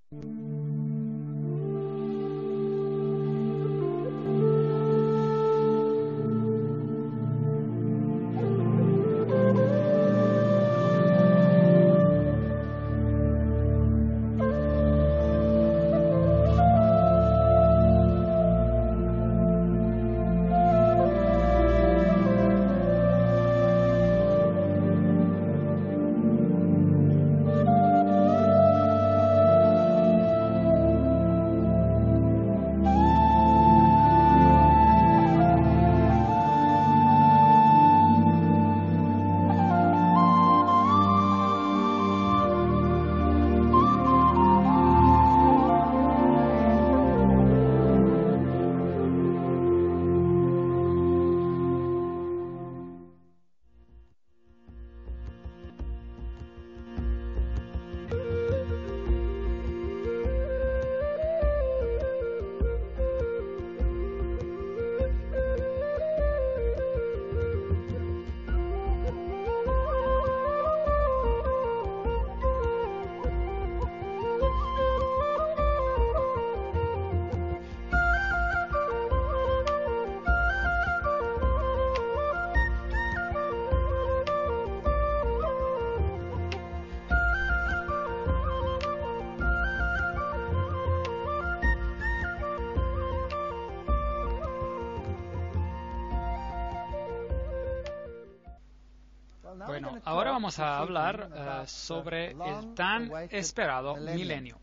Bueno, ahora vamos a hablar sobre el tan esperado milenio.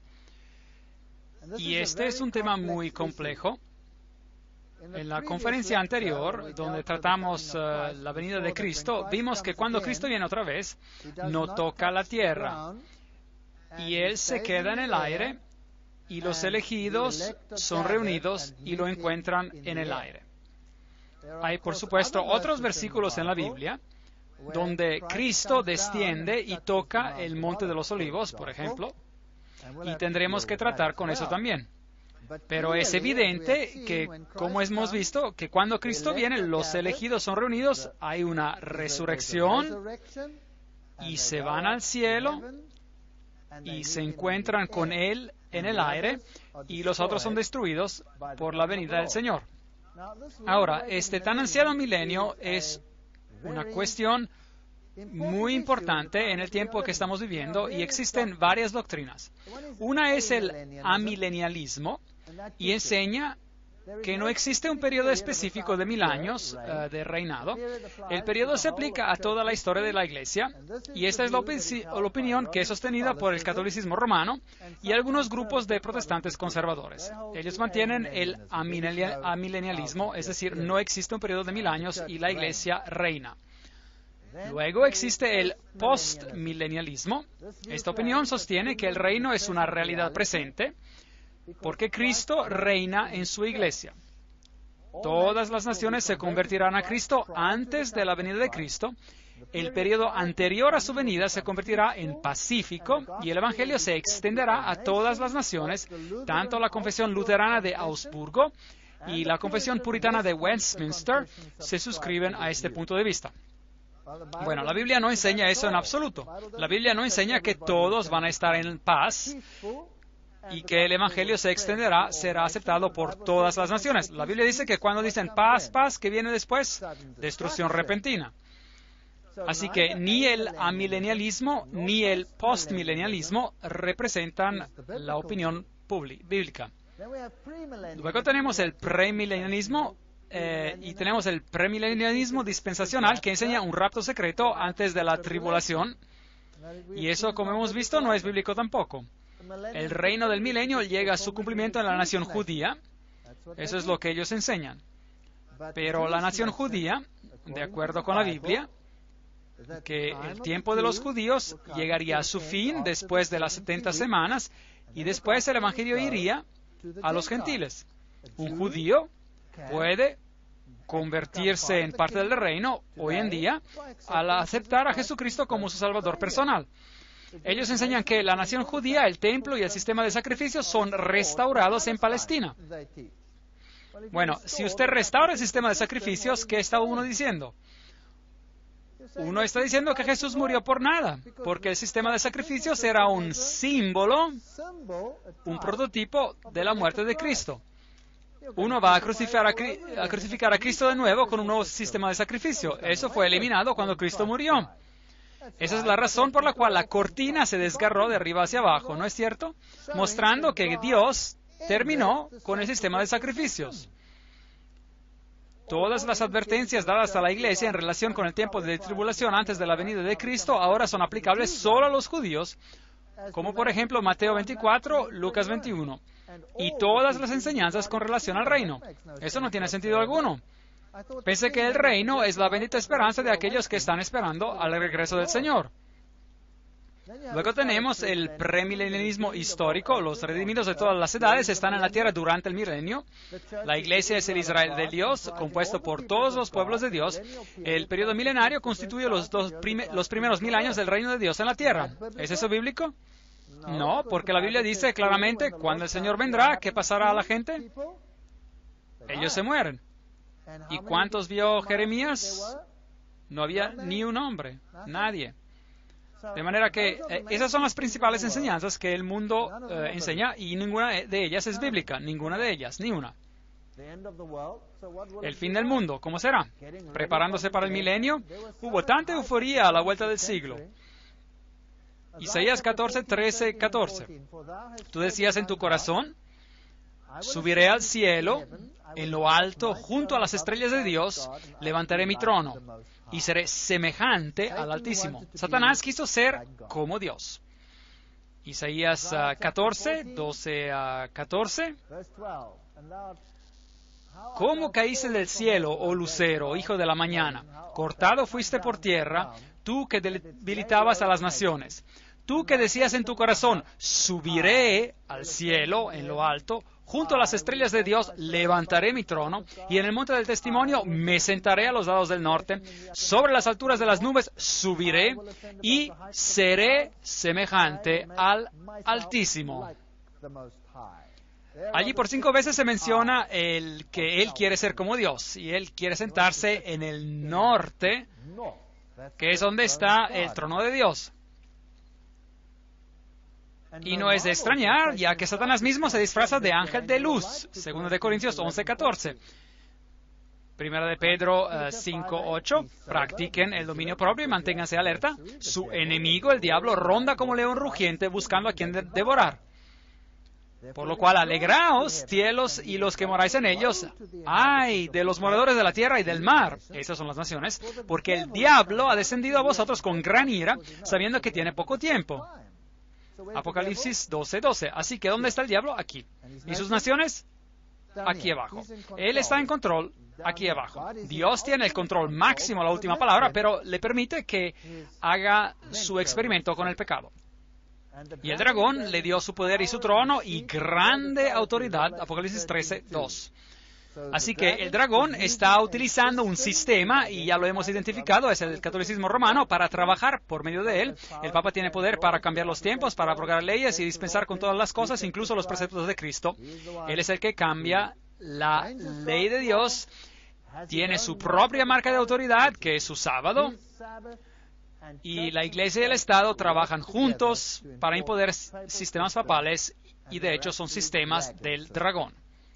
Y este es un tema muy complejo. En la conferencia anterior, donde tratamos la venida de Cristo, vimos que cuando Cristo viene otra vez, no toca la tierra. Y Él se queda en el aire, y los elegidos son reunidos y lo encuentran en el aire. Hay, por supuesto, otros versículos en la Biblia donde Cristo desciende y toca el Monte de los Olivos, por ejemplo, y tendremos que tratar con eso también. Pero es evidente que, como hemos visto, que cuando Cristo viene, los elegidos son reunidos, hay una resurrección, y se van al cielo, y se encuentran con Él en el aire, y los otros son destruidos por la venida del Señor. Ahora, este tan ansiado milenio es una cuestión muy importante en el tiempo que estamos viviendo y existen varias doctrinas. Una es el amilenialismo y enseña que no existe un periodo específico de 1000 años de reinado. El periodo se aplica a toda la historia de la Iglesia y esta es la opinión que es sostenida por el catolicismo romano y algunos grupos de protestantes conservadores. Ellos mantienen el amilenialismo, es decir, no existe un periodo de 1000 años y la Iglesia reina. Luego existe el postmilenialismo. Esta opinión sostiene que el reino es una realidad presente porque Cristo reina en su iglesia. Todas las naciones se convertirán a Cristo antes de la venida de Cristo. El periodo anterior a su venida se convertirá en pacífico y el Evangelio se extenderá a todas las naciones, tanto la confesión luterana de Augsburgo y la confesión puritana de Westminster se suscriben a este punto de vista. Bueno, la Biblia no enseña eso en absoluto. La Biblia no enseña que todos van a estar en paz y que el Evangelio se extenderá, será aceptado por todas las naciones. La Biblia dice que cuando dicen paz, paz, ¿qué viene después? Destrucción repentina. Así que ni el amilenialismo ni el postmilenialismo representan la opinión bíblica. Luego tenemos el premilenialismo y tenemos el premilenialismo dispensacional que enseña un rapto secreto antes de la tribulación. Y eso, como hemos visto, no es bíblico tampoco. El reino del milenio llega a su cumplimiento en la nación judía. Eso es lo que ellos enseñan. Pero la nación judía, de acuerdo con la Biblia, que el tiempo de los judíos llegaría a su fin después de las 70 semanas y después el Evangelio iría a los gentiles. Un judío puede convertirse en parte del reino hoy en día al aceptar a Jesucristo como su Salvador personal. Ellos enseñan que la nación judía, el templo y el sistema de sacrificios son restaurados en Palestina. Bueno, si usted restaura el sistema de sacrificios, ¿qué está uno diciendo? uno está diciendo que Jesús murió por nada, porque el sistema de sacrificios era un símbolo, un prototipo de la muerte de Cristo. Uno va a crucificar a Cristo de nuevo con un nuevo sistema de sacrificio. Eso fue eliminado cuando Cristo murió. Esa es la razón por la cual la cortina se desgarró de arriba hacia abajo, ¿no es cierto? Mostrando que Dios terminó con el sistema de sacrificios. Todas las advertencias dadas a la iglesia en relación con el tiempo de tribulación antes de la venida de Cristo ahora son aplicables solo a los judíos, como por ejemplo Mateo 24, Lucas 21, y todas las enseñanzas con relación al reino. Eso no tiene sentido alguno. Pensé que el reino es la bendita esperanza de aquellos que están esperando al regreso del Señor. Luego tenemos el premilenialismo histórico. Los redimidos de todas las edades están en la tierra durante el milenio. La iglesia es el Israel de Dios, compuesto por todos los pueblos de Dios. El periodo milenario constituye los primeros 1000 años del reino de Dios en la tierra. ¿Es eso bíblico? No, porque la Biblia dice claramente, cuando el Señor vendrá, ¿qué pasará a la gente? Ellos se mueren. ¿Y cuántos vio Jeremías? No había ni un hombre, nadie. De manera que esas son las principales enseñanzas que el mundo enseña y ninguna de ellas es bíblica, ninguna de ellas, ni una. El fin del mundo, ¿cómo será? Preparándose para el milenio, hubo tanta euforía a la vuelta del siglo. Isaías 14, 13, 14. Tú decías en tu corazón, subiré al cielo, en lo alto, junto a las estrellas de Dios, levantaré mi trono y seré semejante al Altísimo. Satanás quiso ser como Dios. Isaías 14, 12 a 14. ¿Cómo caíste del cielo, oh lucero, hijo de la mañana? Cortado fuiste por tierra, tú que debilitabas a las naciones. Tú que decías en tu corazón, subiré al cielo, en lo alto, junto a las estrellas de Dios levantaré mi trono, y en el monte del testimonio me sentaré a los lados del norte. Sobre las alturas de las nubes subiré y seré semejante al Altísimo. Allí por 5 veces se menciona que Él quiere ser como Dios, y Él quiere sentarse en el norte, que es donde está el trono de Dios. Y no es de extrañar, ya que Satanás mismo se disfraza de ángel de luz, 2 de Corintios 11, 14. Primera de Pedro 5, 8. Practiquen el dominio propio y manténganse alerta. Su enemigo, el diablo, ronda como león rugiente buscando a quien devorar. Por lo cual, alegraos, cielos y los que moráis en ellos. ¡Ay de los moradores de la tierra y del mar! Esas son las naciones. Porque el diablo ha descendido a vosotros con gran ira, sabiendo que tiene poco tiempo. Apocalipsis 12, 12. Así que, ¿dónde está el diablo? Aquí. ¿Y sus naciones? Aquí abajo. Él está en control aquí abajo. Dios tiene el control máximo, la última palabra, pero le permite que haga su experimento con el pecado. Y el dragón le dio su poder y su trono y grande autoridad. Apocalipsis 13, 2. Así que el dragón está utilizando un sistema, y ya lo hemos identificado, es el catolicismo romano, para trabajar por medio de él. El Papa tiene poder para cambiar los tiempos, para abrogar leyes y dispensar con todas las cosas, incluso los preceptos de Cristo. Él es el que cambia la ley de Dios, tiene su propia marca de autoridad, que es su sábado, y la Iglesia y el Estado trabajan juntos para imponer sistemas papales, y de hecho son sistemas del dragón.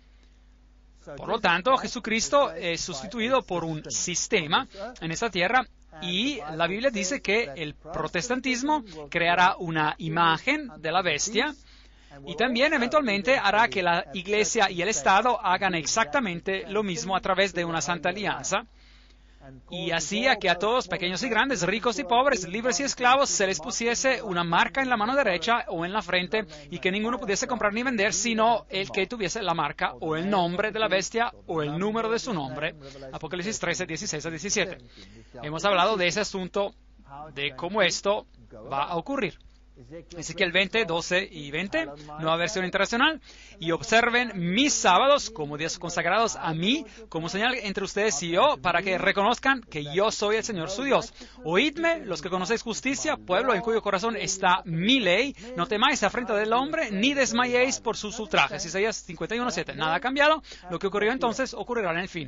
Por lo tanto, Jesucristo es sustituido por un sistema en esta tierra, y la Biblia dice que el protestantismo creará una imagen de la bestia y también eventualmente hará que la Iglesia y el Estado hagan exactamente lo mismo a través de una santa alianza. Y hacía que a todos, pequeños y grandes, ricos y pobres, libres y esclavos, se les pusiese una marca en la mano derecha o en la frente, y que ninguno pudiese comprar ni vender, sino el que tuviese la marca o el nombre de la bestia o el número de su nombre. Apocalipsis 13, 16 a 17. Hemos hablado de ese asunto, de cómo esto va a ocurrir. Ezequiel 20, 12 y 20, nueva versión internacional. Y observen mis sábados como días consagrados a mí, como señal entre ustedes y yo, para que reconozcan que yo soy el Señor su Dios. Oídme, los que conocéis justicia, pueblo en cuyo corazón está mi ley. No temáis afrenta del hombre, ni desmayéis por sus ultrajes. Isaías 51, 7. Nada ha cambiado. Lo que ocurrió entonces ocurrirá en el fin.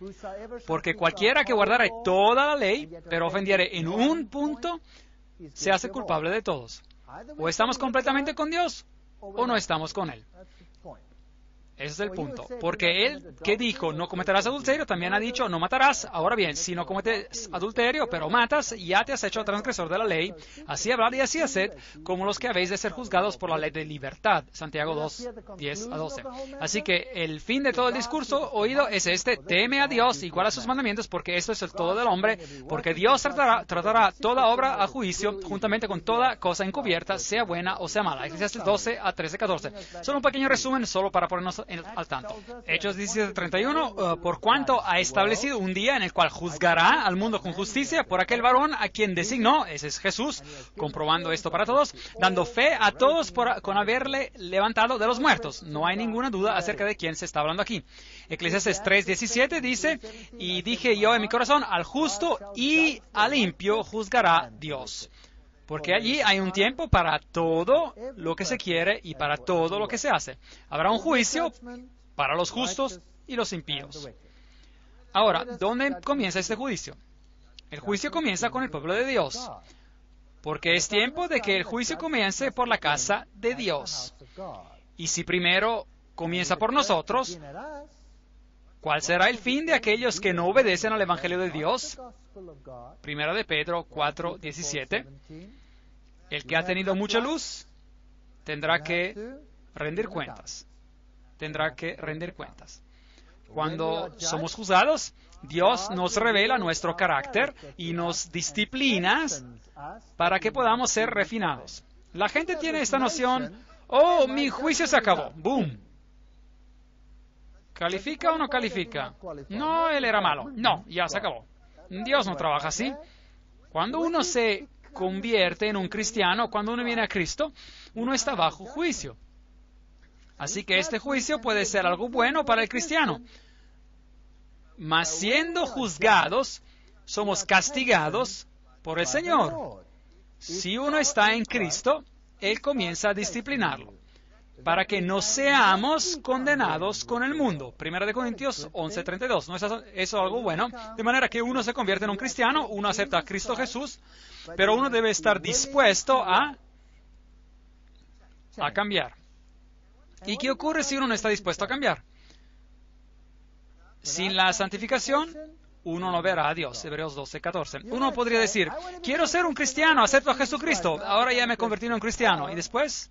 Porque cualquiera que guardare toda la ley, pero ofendiere en un punto, se hace culpable de todos. O estamos completamente con Dios, o no estamos con Él. Ese es el punto. Porque Él que dijo, no cometerás adulterio, también ha dicho, no matarás. Ahora bien, si no cometes adulterio, pero matas, ya te has hecho transgresor de la ley. Así hablad y así haced, como los que habéis de ser juzgados por la ley de libertad. Santiago 2, 10 a 12. Así que el fin de todo el discurso oído es este: teme a Dios y guarda sus mandamientos, porque esto es el todo del hombre, porque Dios tratará toda obra a juicio, juntamente con toda cosa encubierta, sea buena o sea mala. Eclesiastes 12 a 13, 14. Solo un pequeño resumen, solo para ponernos al tanto. Hechos 17:31, por cuanto ha establecido un día en el cual juzgará al mundo con justicia por aquel varón a quien designó, ese es Jesús, comprobando esto para todos, dando fe a todos con haberle levantado de los muertos. No hay ninguna duda acerca de quién se está hablando aquí. Eclesiastes 3:17 dice, y dije yo en mi corazón, al justo y al impío juzgará Dios. Porque allí hay un tiempo para todo lo que se quiere y para todo lo que se hace. Habrá un juicio para los justos y los impíos. Ahora, ¿dónde comienza este juicio? El juicio comienza con el pueblo de Dios. Porque es tiempo de que el juicio comience por la casa de Dios. Y si primero comienza por nosotros, ¿cuál será el fin de aquellos que no obedecen al Evangelio de Dios? Primera de Pedro 4:17. El que ha tenido mucha luz tendrá que rendir cuentas. Tendrá que rendir cuentas. Cuando somos juzgados, Dios nos revela nuestro carácter y nos disciplina para que podamos ser refinados. La gente tiene esta noción: oh, mi juicio se acabó. ¡Boom! ¿Califica o no califica? No, él era malo. No, ya se acabó. Dios no trabaja así. Cuando uno se convierte en un cristiano, cuando uno viene a Cristo, uno está bajo juicio. Así que este juicio puede ser algo bueno para el cristiano. Mas siendo juzgados, somos castigados por el Señor. Si uno está en Cristo, Él comienza a disciplinarlo, para que no seamos condenados con el mundo. 1 Corintios 11:32. ¿No es eso algo bueno? De manera que uno se convierte en un cristiano, uno acepta a Cristo Jesús, pero uno debe estar dispuesto a cambiar. ¿Y qué ocurre si uno no está dispuesto a cambiar? Sin la santificación, uno no verá a Dios. Hebreos 12:14. Uno podría decir, quiero ser un cristiano, acepto a Jesucristo, ahora ya me he convertido en un cristiano. ¿Y después?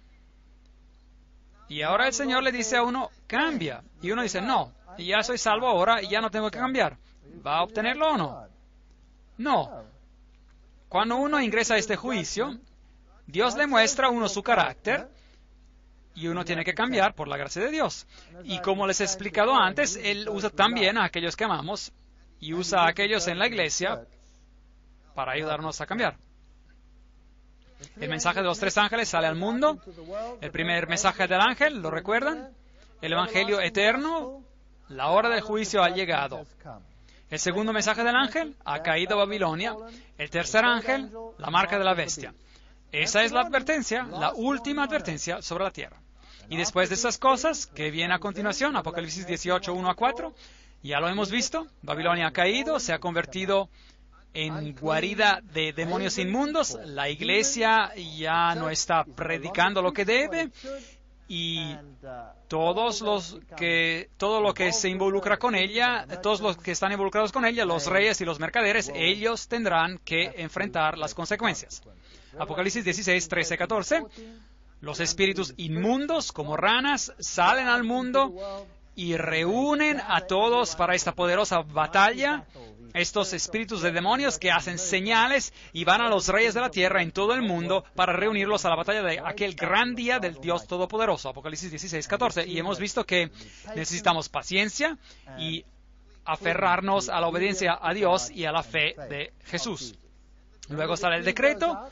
Y ahora el Señor le dice a uno, cambia. Y uno dice, no, ya soy salvo ahora y ya no tengo que cambiar. ¿Va a obtenerlo o no? No. Cuando uno ingresa a este juicio, Dios le muestra a uno su carácter y uno tiene que cambiar por la gracia de Dios. Y como les he explicado antes, Él usa también a aquellos que amamos y usa a aquellos en la iglesia para ayudarnos a cambiar. El mensaje de los 3 ángeles sale al mundo. El primer mensaje del ángel, ¿lo recuerdan? El evangelio eterno, la hora del juicio ha llegado. El segundo mensaje del ángel, ha caído Babilonia. El tercer ángel, la marca de la bestia. Esa es la advertencia, la última advertencia sobre la tierra. Y después de esas cosas, ¿qué viene a continuación? Apocalipsis 18, 1 a 4. Ya lo hemos visto. Babilonia ha caído, se ha convertido en guarida de demonios inmundos. La iglesia ya no está predicando lo que debe. Y todo lo que se involucra con ella, todos los que están involucrados con ella, los reyes y los mercaderes, ellos tendrán que enfrentar las consecuencias. Apocalipsis 16, 13, 14. Los espíritus inmundos, como ranas, salen al mundo y reúnen a todos para esta poderosa batalla. Estos espíritus de demonios que hacen señales y van a los reyes de la tierra en todo el mundo para reunirlos a la batalla de aquel gran día del Dios Todopoderoso. Apocalipsis 16, 14. Y hemos visto que necesitamos paciencia y aferrarnos a la obediencia a Dios y a la fe de Jesús. Luego sale el decreto.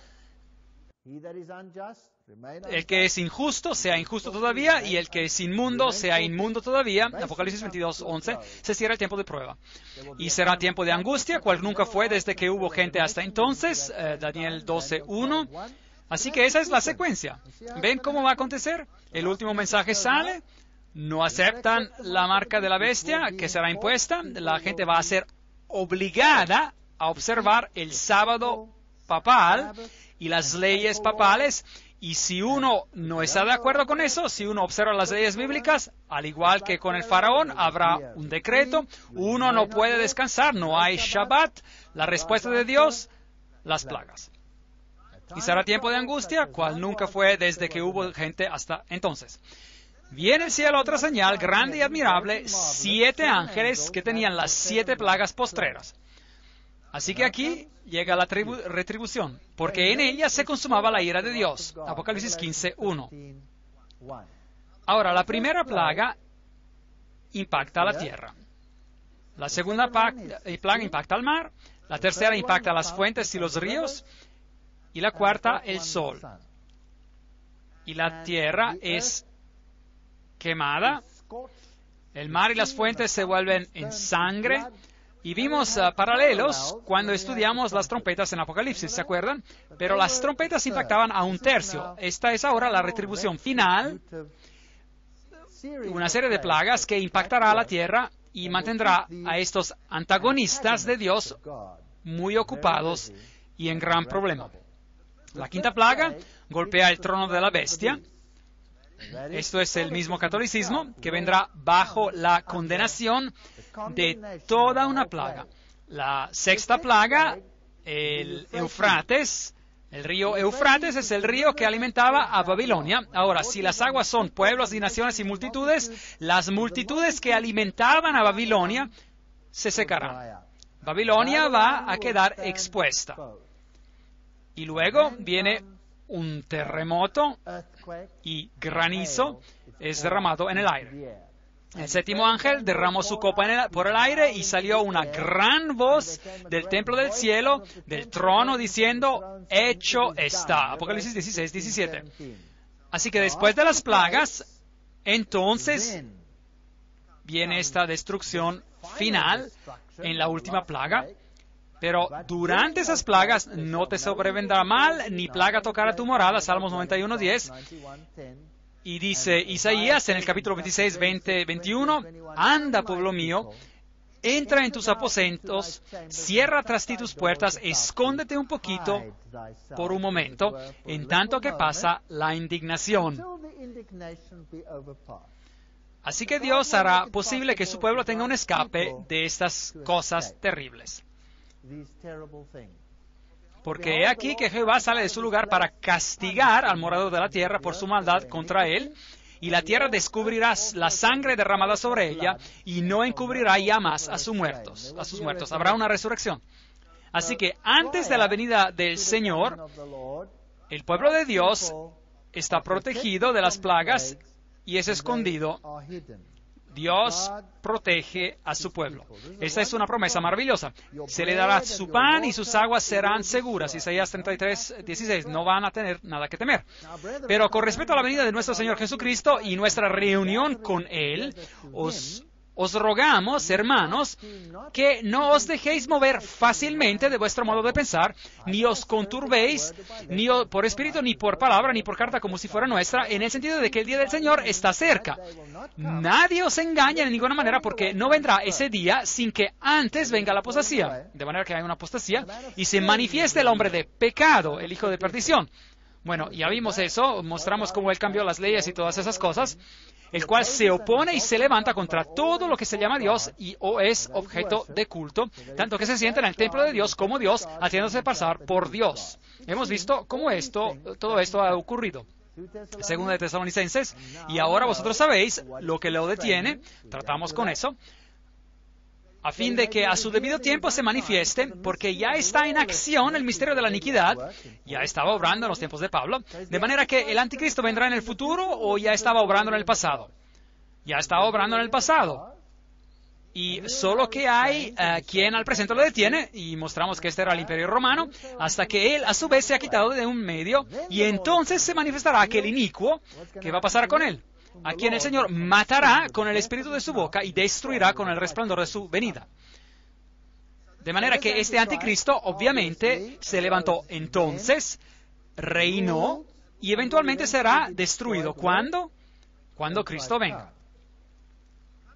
El que es injusto sea injusto todavía, y el que es inmundo sea inmundo todavía. Apocalipsis 22, 11. Se cierra el tiempo de prueba. Y será tiempo de angustia, cual nunca fue desde que hubo gente hasta entonces. Daniel 12, 1. Así que esa es la secuencia. ¿Ven cómo va a acontecer? El último mensaje sale. no aceptan la marca de la bestia que será impuesta, la gente va a ser obligada a observar el sábado papal y las leyes papales. Y si uno no está de acuerdo con eso, si uno observa las leyes bíblicas, al igual que con el faraón, habrá un decreto. Uno no puede descansar, no hay Shabbat. La respuesta de Dios, las plagas. Y será tiempo de angustia, cual nunca fue desde que hubo gente hasta entonces. Vi en el cielo otra señal grande y admirable, 7 ángeles que tenían las 7 plagas postreras. Así que aquí llega la retribución, porque en ella se consumaba la ira de Dios. Apocalipsis 15:1. Ahora, la primera plaga impacta a la tierra. La segunda plaga impacta al mar. La tercera impacta a las fuentes y los ríos. Y la cuarta, el sol. Y la tierra es quemada. El mar y las fuentes se vuelven en sangre. Y vimos paralelos cuando estudiamos las trompetas en Apocalipsis, ¿se acuerdan? Pero las trompetas impactaban a 1/3. Esta es ahora la retribución final, una serie de plagas que impactará a la tierra y mantendrá a estos antagonistas de Dios muy ocupados y en gran problema. La quinta plaga golpea el trono de la bestia. Esto es el mismo catolicismo que vendrá bajo la condenación de toda una plaga. La sexta plaga, el Eufrates, el río Eufrates es el río que alimentaba a Babilonia. Ahora, si las aguas son pueblos y naciones y multitudes, las multitudes que alimentaban a Babilonia se secarán. Babilonia va a quedar expuesta. Y luego viene un terremoto y granizo es derramado en el aire. El séptimo ángel derramó su copa por el aire y salió una gran voz del templo del cielo, del trono, diciendo, hecho está. Apocalipsis 16:17. Así que después de las plagas, entonces viene esta destrucción final en la última plaga. Pero durante esas plagas no te sobrevendrá mal, ni plaga tocará tu morada. Salmos 91:10. Y dice Isaías en el capítulo 26, 20, 21, anda, pueblo mío, entra en tus aposentos, cierra tras ti tus puertas, escóndete un poquito por un momento, en tanto que pasa la indignación. Así que Dios hará posible que su pueblo tenga un escape de estas cosas terribles. Porque he aquí que Jehová sale de su lugar para castigar al morador de la tierra por su maldad contra él, y la tierra descubrirá la sangre derramada sobre ella, y no encubrirá ya más a sus muertos. Habrá una resurrección. Así que antes de la venida del Señor, el pueblo de Dios está protegido de las plagas y es escondido. Dios protege a su pueblo. Esta es una promesa maravillosa. Se le dará su pan y sus aguas serán seguras. Isaías 33:16. No van a tener nada que temer. Pero con respecto a la venida de nuestro Señor Jesucristo y nuestra reunión con Él, os rogamos, hermanos, que no os dejéis mover fácilmente de vuestro modo de pensar, ni os conturbéis, ni por espíritu, ni por palabra, ni por carta como si fuera nuestra, en el sentido de que el día del Señor está cerca. Nadie os engaña de ninguna manera, porque no vendrá ese día sin que antes venga la apostasía. De manera que hay una apostasía y se manifieste el hombre de pecado, el hijo de perdición. Bueno, ya vimos eso, mostramos cómo Él cambió las leyes y todas esas cosas, el cual se opone y se levanta contra todo lo que se llama Dios y o es objeto de culto, tanto que se sienta en el templo de Dios como Dios, haciéndose pasar por Dios. Hemos visto cómo todo esto ha ocurrido. Segunda de Tesalonicenses, y ahora vosotros sabéis lo que lo detiene, tratamos con eso, a fin de que a su debido tiempo se manifieste, porque ya está en acción el misterio de la iniquidad, ya estaba obrando en los tiempos de Pablo, de manera que el anticristo vendrá en el futuro o ya estaba obrando en el pasado. Ya estaba obrando en el pasado. Y solo que hay quien al presente lo detiene, y mostramos que este era el Imperio Romano, hasta que él a su vez se ha quitado de un medio, y entonces se manifestará aquel inicuo. ¿Qué va a pasar con él? A quien el Señor matará con el espíritu de su boca y destruirá con el resplandor de su venida. De manera que este anticristo obviamente se levantó entonces, reinó y eventualmente será destruido. ¿Cuándo? Cuando Cristo venga.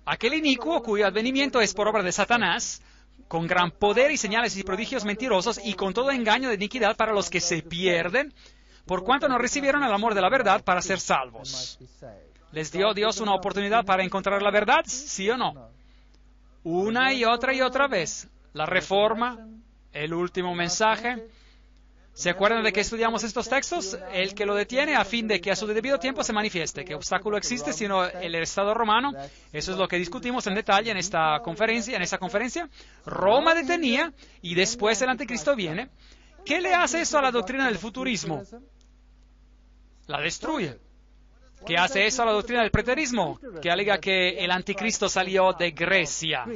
aquel inicuo cuyo advenimiento es por obra de Satanás, con gran poder y señales y prodigios mentirosos y con todo engaño de iniquidad para los que se pierden, por cuanto no recibieron el amor de la verdad para ser salvos. ¿Les dio Dios una oportunidad para encontrar la verdad? ¿Sí o no? Una y otra vez. La Reforma, el último mensaje. ¿Se acuerdan de que estudiamos estos textos? El que lo detiene a fin de que a su debido tiempo se manifieste. ¿Qué obstáculo existe sino el Estado romano? Eso es lo que discutimos en detalle en esta conferencia. Roma detenía y después el anticristo viene. ¿Qué le hace eso a la doctrina del futurismo? La destruye. ¿Qué hace eso a la doctrina del preterismo? Que alega que el anticristo salió de Grecia.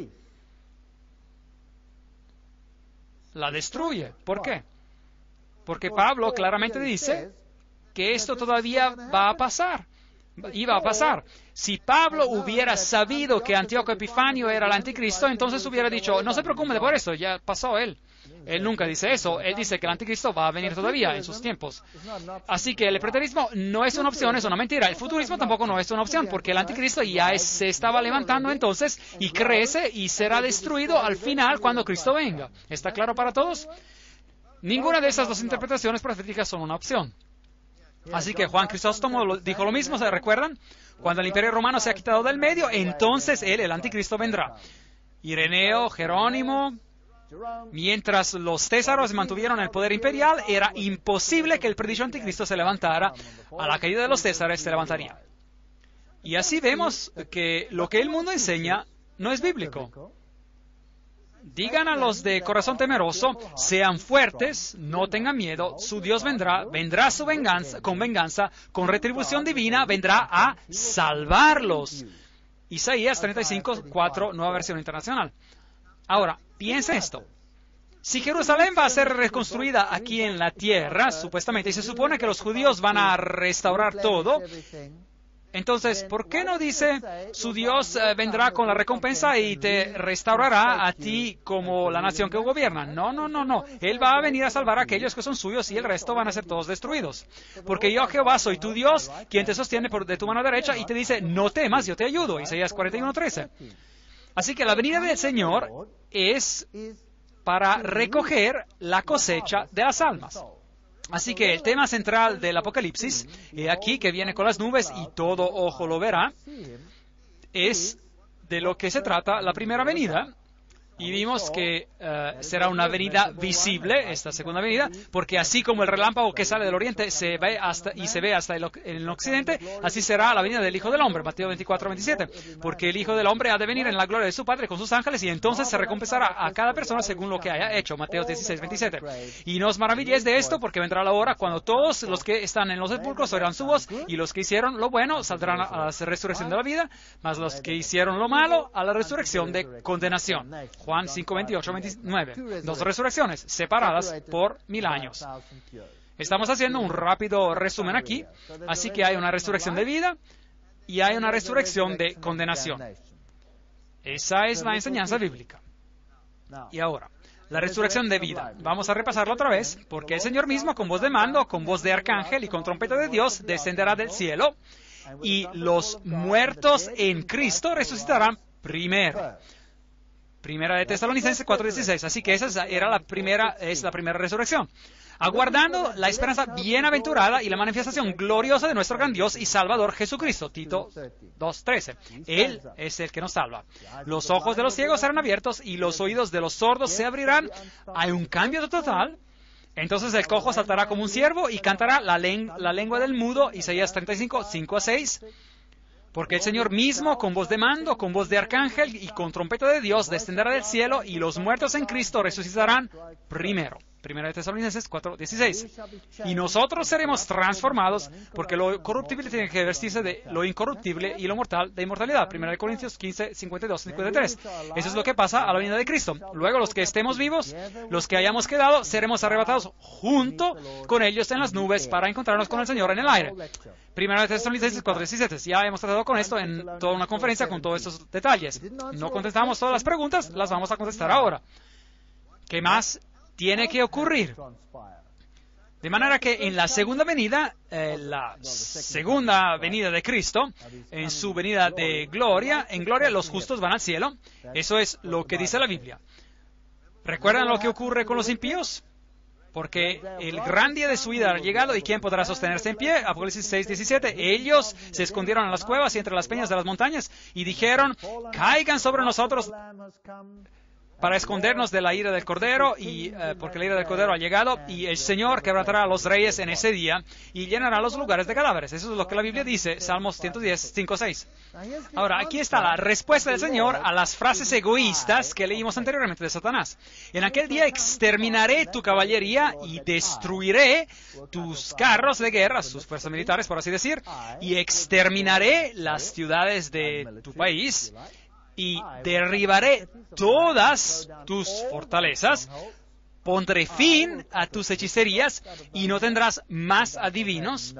La destruye. ¿Por qué? Porque Pablo claramente dice que esto todavía va a pasar. Iba a pasar. Si Pablo hubiera sabido que Antíoco Epifanio era el anticristo, entonces hubiera dicho, no se preocupe por eso, ya pasó él. Él nunca dice eso. Él dice que el anticristo va a venir todavía en sus tiempos. Así que el preterismo no es una opción, es una mentira. El futurismo tampoco no es una opción, porque el anticristo ya se estaba levantando entonces y crece y será destruido al final cuando Cristo venga. ¿Está claro para todos? Ninguna de esas dos interpretaciones proféticas son una opción. Así que Juan Crisóstomo dijo lo mismo, ¿se recuerdan? Cuando el imperio romano se ha quitado del medio, entonces él, el anticristo, vendrá. Ireneo, Jerónimo, mientras los césaros mantuvieron el poder imperial, era imposible que el predicho anticristo se levantara. A la caída de los césares se levantaría. Y así vemos que lo que el mundo enseña no es bíblico. Digan a los de corazón temeroso, sean fuertes, no tengan miedo, su Dios vendrá su venganza, con retribución divina, vendrá a salvarlos. Isaías 35:4, nueva versión internacional. Ahora, piensa esto. Si Jerusalén va a ser reconstruida aquí en la tierra, supuestamente, y se supone que los judíos van a restaurar todo, entonces, ¿por qué no dice, su Dios vendrá con la recompensa y te restaurará a ti como la nación que gobierna? No. Él va a venir a salvar a aquellos que son suyos y el resto van a ser todos destruidos. Porque yo, Jehová, soy tu Dios, quien te sostiene de tu mano derecha y te dice, no temas, yo te ayudo. Isaías 41:13. Así que la venida del Señor es para recoger la cosecha de las almas. Así que el tema central del Apocalipsis, aquí que viene con las nubes y todo ojo lo verá, es de lo que se trata la primera venida. Y vimos que será una venida visible, esta segunda venida, porque así como el relámpago que sale del oriente se ve hasta el occidente, así será la venida del Hijo del Hombre, Mateo 24:27, porque el Hijo del Hombre ha de venir en la gloria de su Padre con sus ángeles y entonces se recompensará a cada persona según lo que haya hecho, Mateo 16:27. Y no os maravilléis de esto, porque vendrá la hora cuando todos los que están en los sepulcros oirán su voz, y los que hicieron lo bueno saldrán a la resurrección de la vida, mas los que hicieron lo malo a la resurrección de condenación. Juan 5:28-29. Dos resurrecciones separadas por 1000 años. Estamos haciendo un rápido resumen aquí. Así que hay una resurrección de vida y hay una resurrección de condenación. Esa es la enseñanza bíblica. Y ahora, la resurrección de vida. Vamos a repasarla otra vez, porque el Señor mismo, con voz de mando, con voz de arcángel y con trompeta de Dios, descenderá del cielo y los muertos en Cristo resucitarán primero. Primera de Tesalonicenses 4:16. Así que esa es la primera resurrección. Aguardando la esperanza bienaventurada y la manifestación gloriosa de nuestro gran Dios y Salvador Jesucristo. Tito 2:13. Él es el que nos salva. Los ojos de los ciegos serán abiertos y los oídos de los sordos se abrirán. Hay un cambio total. Entonces el cojo saltará como un ciervo y cantará la lengua del mudo. Isaías 35:5-6. Porque el Señor mismo, con voz de mando, con voz de arcángel y con trompeta de Dios, descenderá del cielo y los muertos en Cristo resucitarán primero. Primera de Tesalonicenses 4:16. Y nosotros seremos transformados, porque lo corruptible tiene que vestirse de lo incorruptible y lo mortal de inmortalidad. Primera de Corintios 15:52-53. Eso es lo que pasa a la venida de Cristo. Luego los que estemos vivos, los que hayamos quedado, seremos arrebatados junto con ellos en las nubes para encontrarnos con el Señor en el aire. Primera de Tesalonicenses 4:17. Ya hemos tratado con esto en toda una conferencia con todos estos detalles. No contestamos todas las preguntas, las vamos a contestar ahora. ¿Qué más tiene que ocurrir? De manera que en la segunda venida de Cristo, en su venida de gloria, en gloria los justos van al cielo. Eso es lo que dice la Biblia. ¿Recuerdan lo que ocurre con los impíos? Porque el gran día de su ira ha llegado, ¿y quién podrá sostenerse en pie? Apocalipsis 6:17. Ellos se escondieron en las cuevas y entre las peñas de las montañas y dijeron, caigan sobre nosotros para escondernos de la ira del Cordero, porque la ira del Cordero ha llegado, y el Señor quebrantará a los reyes en ese día y llenará los lugares de cadáveres. Eso es lo que la Biblia dice, Salmos 110, 5, 6. Ahora, aquí está la respuesta del Señor a las frases egoístas que leímos anteriormente de Satanás. En aquel día exterminaré tu caballería y destruiré tus carros de guerra, sus fuerzas militares, por así decir, y exterminaré las ciudades de tu país, y derribaré todas tus fortalezas, pondré fin a tus hechicerías y no tendrás más adivinos,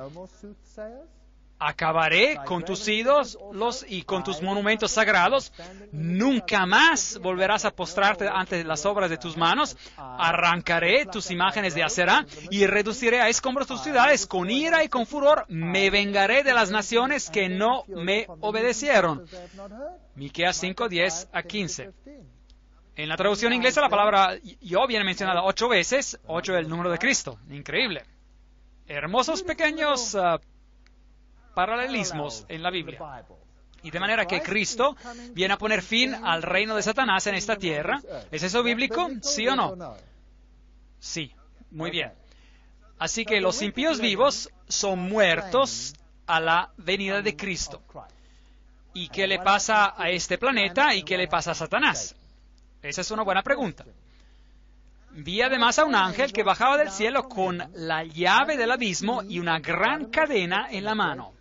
acabaré con tus ídolos y con tus monumentos sagrados, nunca más volverás a postrarte ante las obras de tus manos, arrancaré tus imágenes de acera y reduciré a escombros tus ciudades, con ira y con furor me vengaré de las naciones que no me obedecieron. Miqueas 5, 10 a 15. En la traducción inglesa la palabra yo viene mencionada 8 veces, 8 es el número de Cristo. Increíble. Hermosos pequeños paralelismos en la Biblia. Y de manera que Cristo viene a poner fin al reino de Satanás en esta tierra. ¿Es eso bíblico? ¿Sí o no? Sí, muy bien. Así que los impíos vivos son muertos a la venida de Cristo. ¿Y qué le pasa a este planeta y qué le pasa a Satanás? Esa es una buena pregunta. Vi además a un ángel que bajaba del cielo con la llave del abismo y una gran cadena en la mano.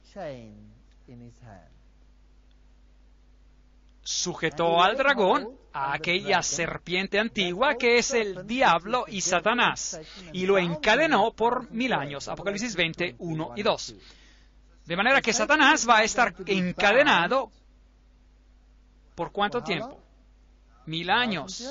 Sujetó al dragón, a aquella serpiente antigua que es el diablo y Satanás, y lo encadenó por 1000 años. Apocalipsis 20, 1 y 2. De manera que Satanás va a estar encadenado ¿por cuánto tiempo? 1000 años.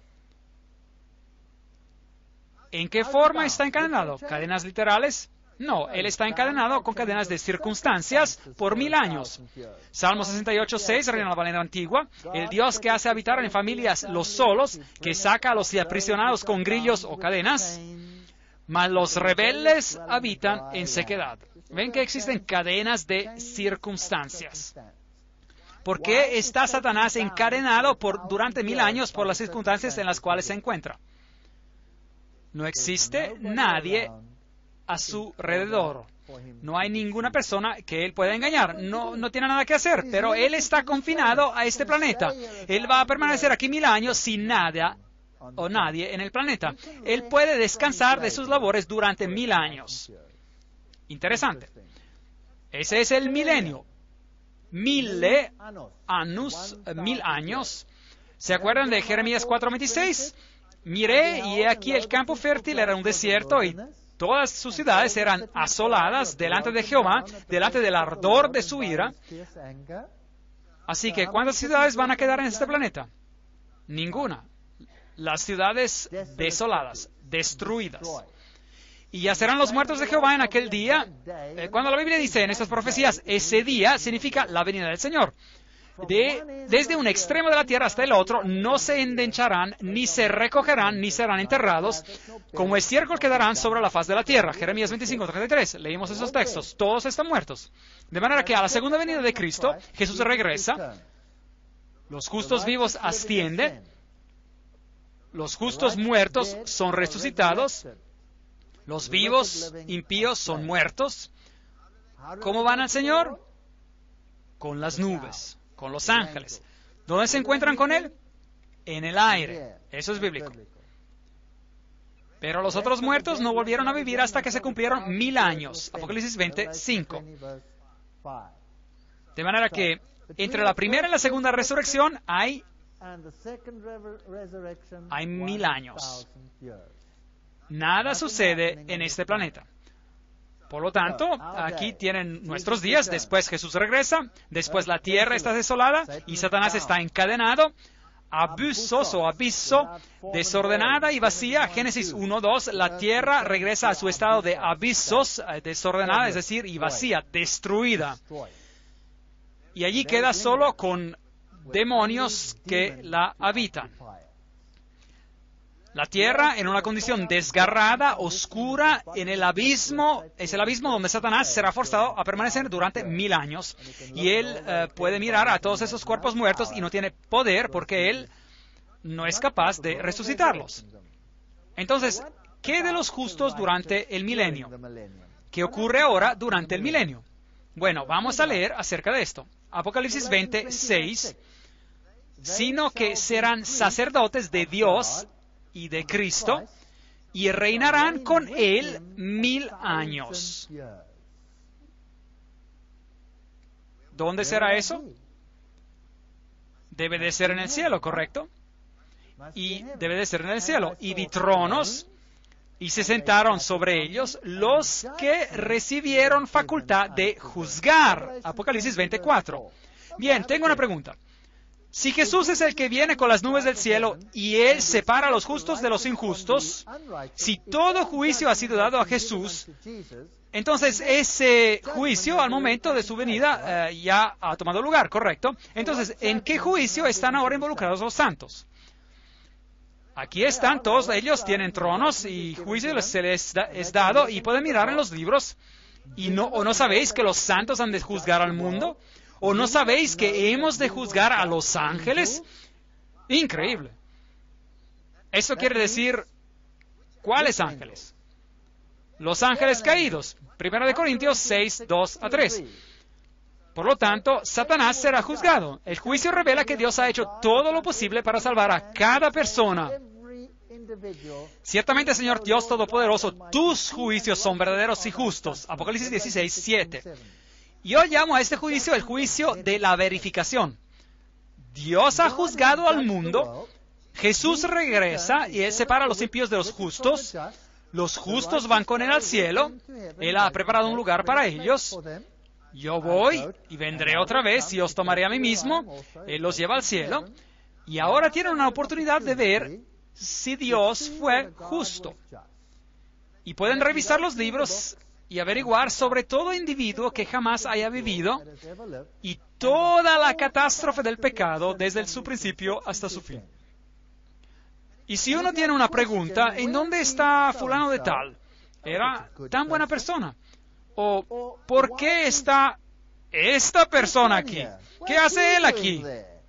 ¿En qué forma está encadenado? ¿Cadenas literales? No, él está encadenado con cadenas de circunstancias por 1000 años. Salmo 68, 6, Reina Valera Antigua. El Dios que hace habitar en familias los solos, que saca a los aprisionados con grillos o cadenas, mas los rebeldes habitan en sequedad. Ven que existen cadenas de circunstancias. ¿Por qué está Satanás encadenado durante 1000 años por las circunstancias en las cuales se encuentra? No existe nadie a su alrededor. No hay ninguna persona que él pueda engañar. No tiene nada que hacer, pero él está confinado a este planeta. Él va a permanecer aquí 1000 años sin nada o nadie en el planeta. Él puede descansar de sus labores durante 1000 años. Interesante. Ese es el milenio. 1000 años. ¿Se acuerdan de Jeremías 4:26? Miré y he aquí el campo fértil era un desierto y todas sus ciudades eran asoladas delante de Jehová, delante del ardor de su ira. Así que, ¿cuántas ciudades van a quedar en este planeta? Ninguna. Las ciudades desoladas, destruidas. Y ya serán los muertos de Jehová en aquel día. Cuando la Biblia dice en estas profecías, ese día significa la venida del Señor. Desde un extremo de la tierra hasta el otro, no se endencharán, ni se recogerán, ni serán enterrados, como estiércol quedarán sobre la faz de la tierra. Jeremías 25:33. Leímos esos textos. Todos están muertos. De manera que a la segunda venida de Cristo, Jesús regresa, los justos vivos ascienden, los justos muertos son resucitados, los vivos impíos son muertos. ¿Cómo van al Señor? Con las nubes, con los ángeles. ¿Dónde se encuentran con Él? En el aire. Eso es bíblico. Pero los otros muertos no volvieron a vivir hasta que se cumplieron 1000 años. Apocalipsis 20:5. De manera que entre la primera y la segunda resurrección hay 1000 años. Nada sucede en este planeta. Por lo tanto, aquí tienen nuestros días, después Jesús regresa, después la tierra está desolada y Satanás está encadenado abusos o abiso, desordenada y vacía. Génesis 1:2, la tierra regresa a su estado de abisos, desordenada, es decir, y vacía, destruida. Y allí queda solo con demonios que la habitan. La tierra en una condición desgarrada, oscura, en el abismo, es el abismo donde Satanás será forzado a permanecer durante 1000 años. Y él puede mirar a todos esos cuerpos muertos y no tiene poder porque él no es capaz de resucitarlos. Entonces, ¿qué de los justos durante el milenio? ¿Qué ocurre ahora durante el milenio? Bueno, vamos a leer acerca de esto. Apocalipsis 20:6, sino que serán sacerdotes de Dios y de Cristo, y reinarán con Él 1000 años. ¿Dónde será eso? Debe de ser en el cielo, ¿correcto? Y debe de ser en el cielo. Y vi tronos, y se sentaron sobre ellos los que recibieron facultad de juzgar. Apocalipsis 24. Bien, tengo una pregunta. Si Jesús es el que viene con las nubes del cielo y Él separa a los justos de los injustos, si todo juicio ha sido dado a Jesús, entonces ese juicio al momento de su venida ya ha tomado lugar, ¿correcto? Entonces, ¿en qué juicio están ahora involucrados los santos? Aquí están, todos ellos tienen tronos y juicio se les es dado y pueden mirar en los libros. ¿O no sabéis que los santos han de juzgar al mundo? ¿O no sabéis que hemos de juzgar a los ángeles? Increíble. Eso quiere decir, ¿cuáles ángeles? Los ángeles caídos. 1 Corintios 6:2-3. Por lo tanto, Satanás será juzgado. El juicio revela que Dios ha hecho todo lo posible para salvar a cada persona. Ciertamente, Señor Dios Todopoderoso, tus juicios son verdaderos y justos. Apocalipsis 16:7. Yo llamo a este juicio el juicio de la verificación. Dios ha juzgado al mundo, Jesús regresa y Él separa a los impíos de los justos. Los justos van con Él al cielo, Él ha preparado un lugar para ellos. Yo voy y vendré otra vez y os tomaré a mí mismo. Él los lleva al cielo. Y ahora tienen una oportunidad de ver si Dios fue justo. Y pueden revisar los libros y averiguar sobre todo individuo que jamás haya vivido y toda la catástrofe del pecado desde su principio hasta su fin. Y si uno tiene una pregunta, ¿en dónde está fulano de tal? Era tan buena persona. ¿O por qué está esta persona aquí? ¿Qué hace él aquí?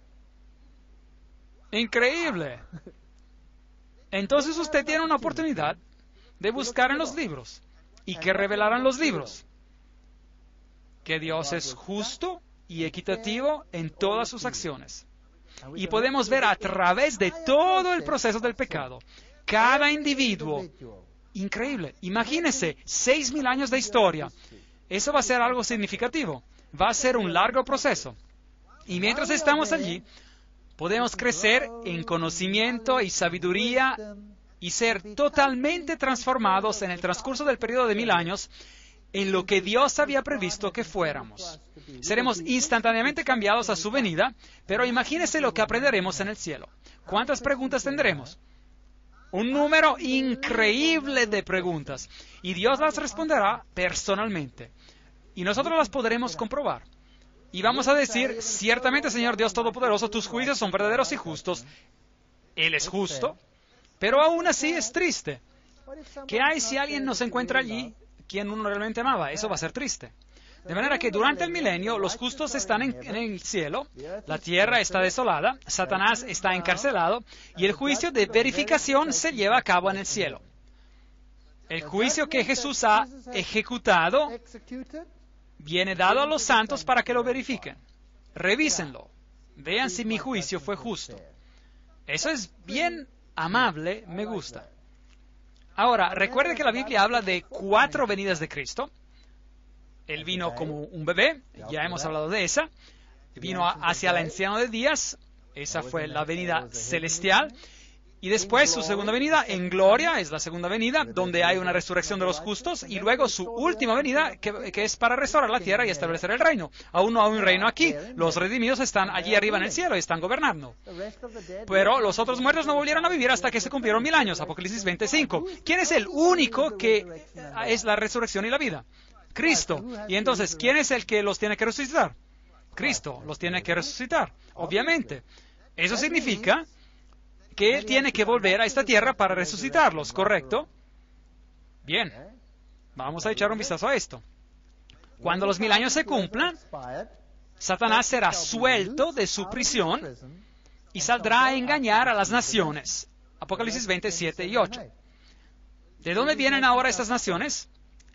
Increíble. Entonces usted tiene una oportunidad de buscar en los libros. ¿Y qué revelarán los libros? Que Dios es justo y equitativo en todas sus acciones. Y podemos ver a través de todo el proceso del pecado, cada individuo. Increíble. Imagínense, 6,000 años de historia. Eso va a ser algo significativo. Va a ser un largo proceso. Y mientras estamos allí, podemos crecer en conocimiento y sabiduría y ser totalmente transformados en el transcurso del periodo de 1000 años en lo que Dios había previsto que fuéramos. Seremos instantáneamente cambiados a su venida, pero imagínese lo que aprenderemos en el cielo. ¿Cuántas preguntas tendremos? Un número increíble de preguntas. Y Dios las responderá personalmente. Y nosotros las podremos comprobar. Y vamos a decir, ciertamente, Señor Dios Todopoderoso, tus juicios son verdaderos y justos. Él es justo. Pero aún así es triste. ¿Qué hay si alguien no se encuentra allí quien uno realmente amaba? Eso va a ser triste. De manera que durante el milenio los justos están en el cielo, la tierra está desolada, Satanás está encarcelado y el juicio de verificación se lleva a cabo en el cielo. El juicio que Jesús ha ejecutado viene dado a los santos para que lo verifiquen. Revísenlo. Vean si mi juicio fue justo. Eso es bien amable, me gusta. Ahora, recuerde que la Biblia habla de 4 venidas de Cristo. Él vino como un bebé, ya hemos hablado de esa. Vino hacia el anciano de días, esa fue la venida celestial. Y después su segunda venida en gloria, es la segunda venida, donde hay una resurrección de los justos, y luego su última venida, que es para restaurar la tierra y establecer el reino. Aún no hay un reino aquí. Los redimidos están allí arriba en el cielo y están gobernando. Pero los otros muertos no volvieron a vivir hasta que se cumplieron 1000 años. Apocalipsis 25. ¿Quién es el único que es la resurrección y la vida? Cristo. Y entonces, ¿quién es el que los tiene que resucitar? Cristo los tiene que resucitar, obviamente. Eso significa que Él tiene que volver a esta tierra para resucitarlos, ¿correcto? Bien, vamos a echar un vistazo a esto. Cuando los 1000 años se cumplan, Satanás será suelto de su prisión y saldrá a engañar a las naciones. Apocalipsis 27 y 8. ¿De dónde vienen ahora estas naciones?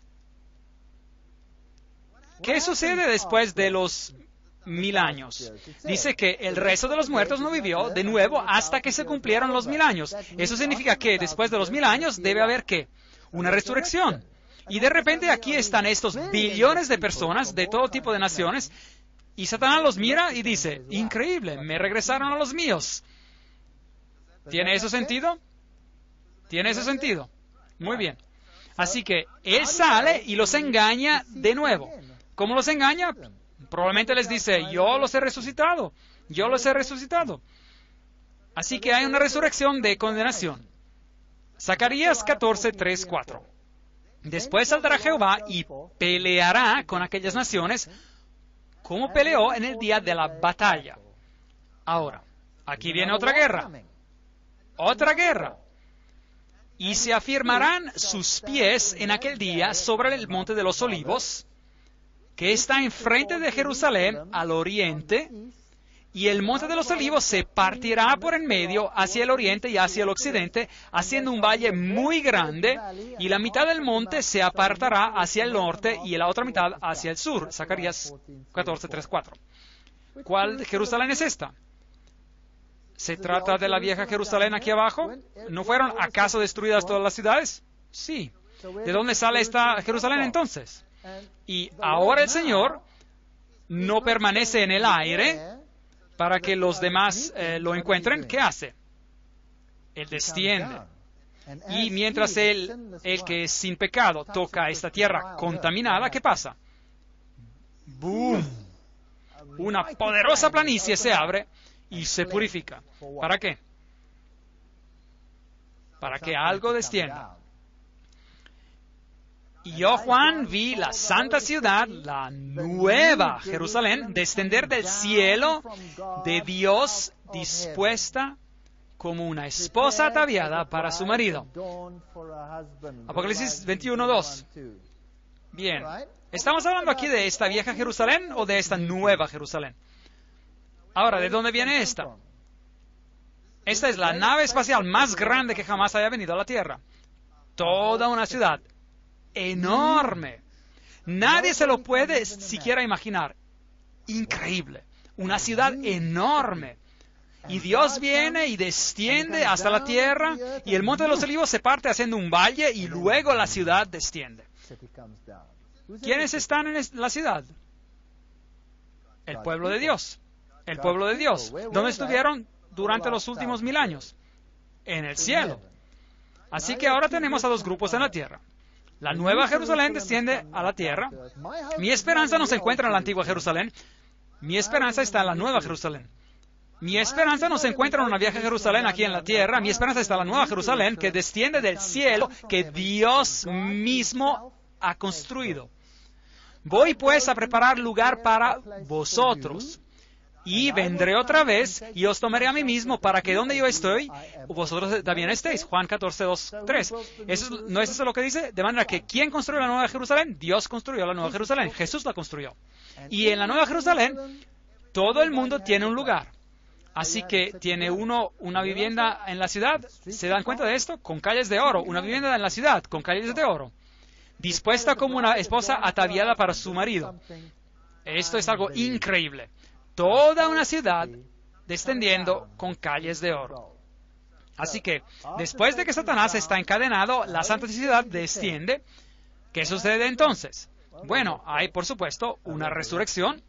¿Qué sucede después de los 1000 años? Dice que el resto de los muertos no vivió de nuevo hasta que se cumplieron los 1000 años. Eso significa que después de los 1000 años debe haber ¿qué? Una resurrección. Y de repente aquí están estos billones de personas de todo tipo de naciones y Satanás los mira y dice, increíble, me regresaron a los míos. ¿Tiene eso sentido? ¿Tiene ese sentido? Muy bien. Así que Él sale y los engaña de nuevo. ¿Cómo los engaña? Probablemente les dice, yo los he resucitado, yo los he resucitado. Así que hay una resurrección de condenación. Zacarías 14, 3, 4. Después saldrá Jehová y peleará con aquellas naciones como peleó en el día de la batalla. Ahora, aquí viene otra guerra. Otra guerra. Y se afirmarán sus pies en aquel día sobre el monte de los olivos, que está enfrente de Jerusalén al oriente, y el monte de los olivos se partirá por en medio hacia el oriente y hacia el occidente, haciendo un valle muy grande, y la mitad del monte se apartará hacia el norte y la otra mitad hacia el sur. Zacarías 14, 3, 4. ¿Cuál Jerusalén es esta? ¿Se trata de la vieja Jerusalén aquí abajo? ¿No fueron acaso destruidas todas las ciudades? Sí. ¿De dónde sale esta Jerusalén entonces? Y ahora el Señor no permanece en el aire para que los demás lo encuentren. ¿Qué hace? Él desciende. Y mientras el que es sin pecado toca esta tierra contaminada, ¿qué pasa? ¡Boom! Una poderosa planicie se abre y se purifica. ¿Para qué? Para que algo descienda. Y yo, Juan, vi la santa ciudad, la nueva Jerusalén, descender del cielo de Dios, dispuesta como una esposa ataviada para su marido. Apocalipsis 21, 2. Bien, ¿estamos hablando aquí de esta vieja Jerusalén o de esta nueva Jerusalén? Ahora, ¿de dónde viene esta? Esta es la nave espacial más grande que jamás haya venido a la Tierra. Toda una ciudad enorme. Nadie se lo puede siquiera imaginar. Increíble. Una ciudad enorme. Y Dios viene y desciende hasta la tierra, y el monte de los olivos se parte haciendo un valle, y luego la ciudad desciende. ¿Quiénes están en la ciudad? El pueblo de Dios. El pueblo de Dios. ¿Dónde estuvieron durante los últimos 1000 años? En el cielo. Así que ahora tenemos a dos grupos en la tierra. La nueva Jerusalén desciende a la tierra. Mi esperanza no se encuentra en la antigua Jerusalén. Mi esperanza está en la nueva Jerusalén. Mi esperanza no se encuentra en una vieja Jerusalén aquí en la tierra. Mi esperanza está en la nueva Jerusalén que desciende del cielo, que Dios mismo ha construido. Voy pues a preparar lugar para vosotros. Y vendré otra vez y os tomaré a mí mismo para que donde yo estoy, vosotros también estéis. Juan 14, 2, 3. ¿No es eso lo que dice? De manera que ¿quién construyó la Nueva Jerusalén? Dios construyó la Nueva Jerusalén. Jesús la construyó. Y en la Nueva Jerusalén, todo el mundo tiene un lugar. Así que tiene uno una vivienda en la ciudad. ¿Se dan cuenta de esto? Con calles de oro. Una vivienda en la ciudad con calles de oro. Dispuesta como una esposa ataviada para su marido. Esto es algo increíble. Toda una ciudad descendiendo con calles de oro. Así que, después de que Satanás está encadenado, la santa ciudad desciende. ¿Qué sucede entonces? Bueno, hay, por supuesto, una resurrección.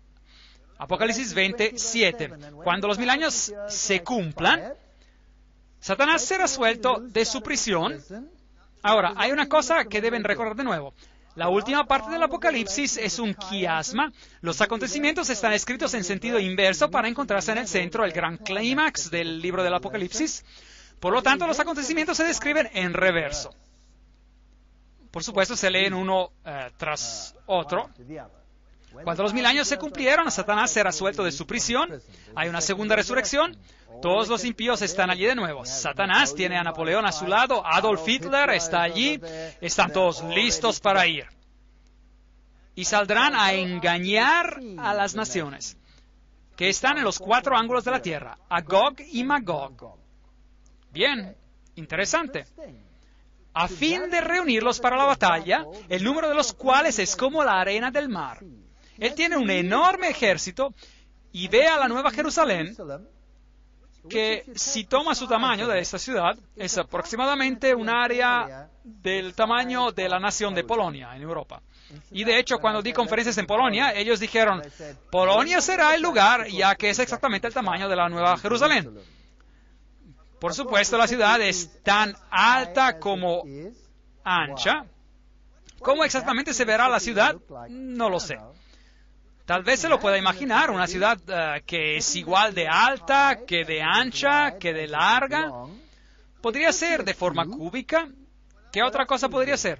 Apocalipsis 27. Cuando los 1000 años se cumplan, Satanás será suelto de su prisión. Ahora, hay una cosa que deben recordar de nuevo. La última parte del Apocalipsis es un quiasma. Los acontecimientos están escritos en sentido inverso para encontrarse en el centro, el gran clímax del libro del Apocalipsis. Por lo tanto, los acontecimientos se describen en reverso. Por supuesto, se leen uno tras otro. Cuando los 1000 años se cumplieron, Satanás será suelto de su prisión. Hay una segunda resurrección. Todos los impíos están allí de nuevo. Satanás tiene a Napoleón a su lado. Adolf Hitler está allí. Están todos listos para ir. Y saldrán a engañar a las naciones que están en los 4 ángulos de la tierra. A Gog y Magog. Bien, interesante. A fin de reunirlos para la batalla, el número de los cuales es como la arena del mar. Él tiene un enorme ejército y ve a la Nueva Jerusalén, que si toma su tamaño de esta ciudad, es aproximadamente un área del tamaño de la nación de Polonia en Europa. Y de hecho, cuando di conferencias en Polonia, ellos dijeron, Polonia será el lugar, ya que es exactamente el tamaño de la Nueva Jerusalén. Por supuesto, la ciudad es tan alta como ancha. ¿Cómo exactamente se verá la ciudad? No lo sé. Tal vez se lo pueda imaginar, una ciudad que es igual de alta, que de ancha, que de larga. ¿Podría ser de forma cúbica? ¿Qué otra cosa podría ser?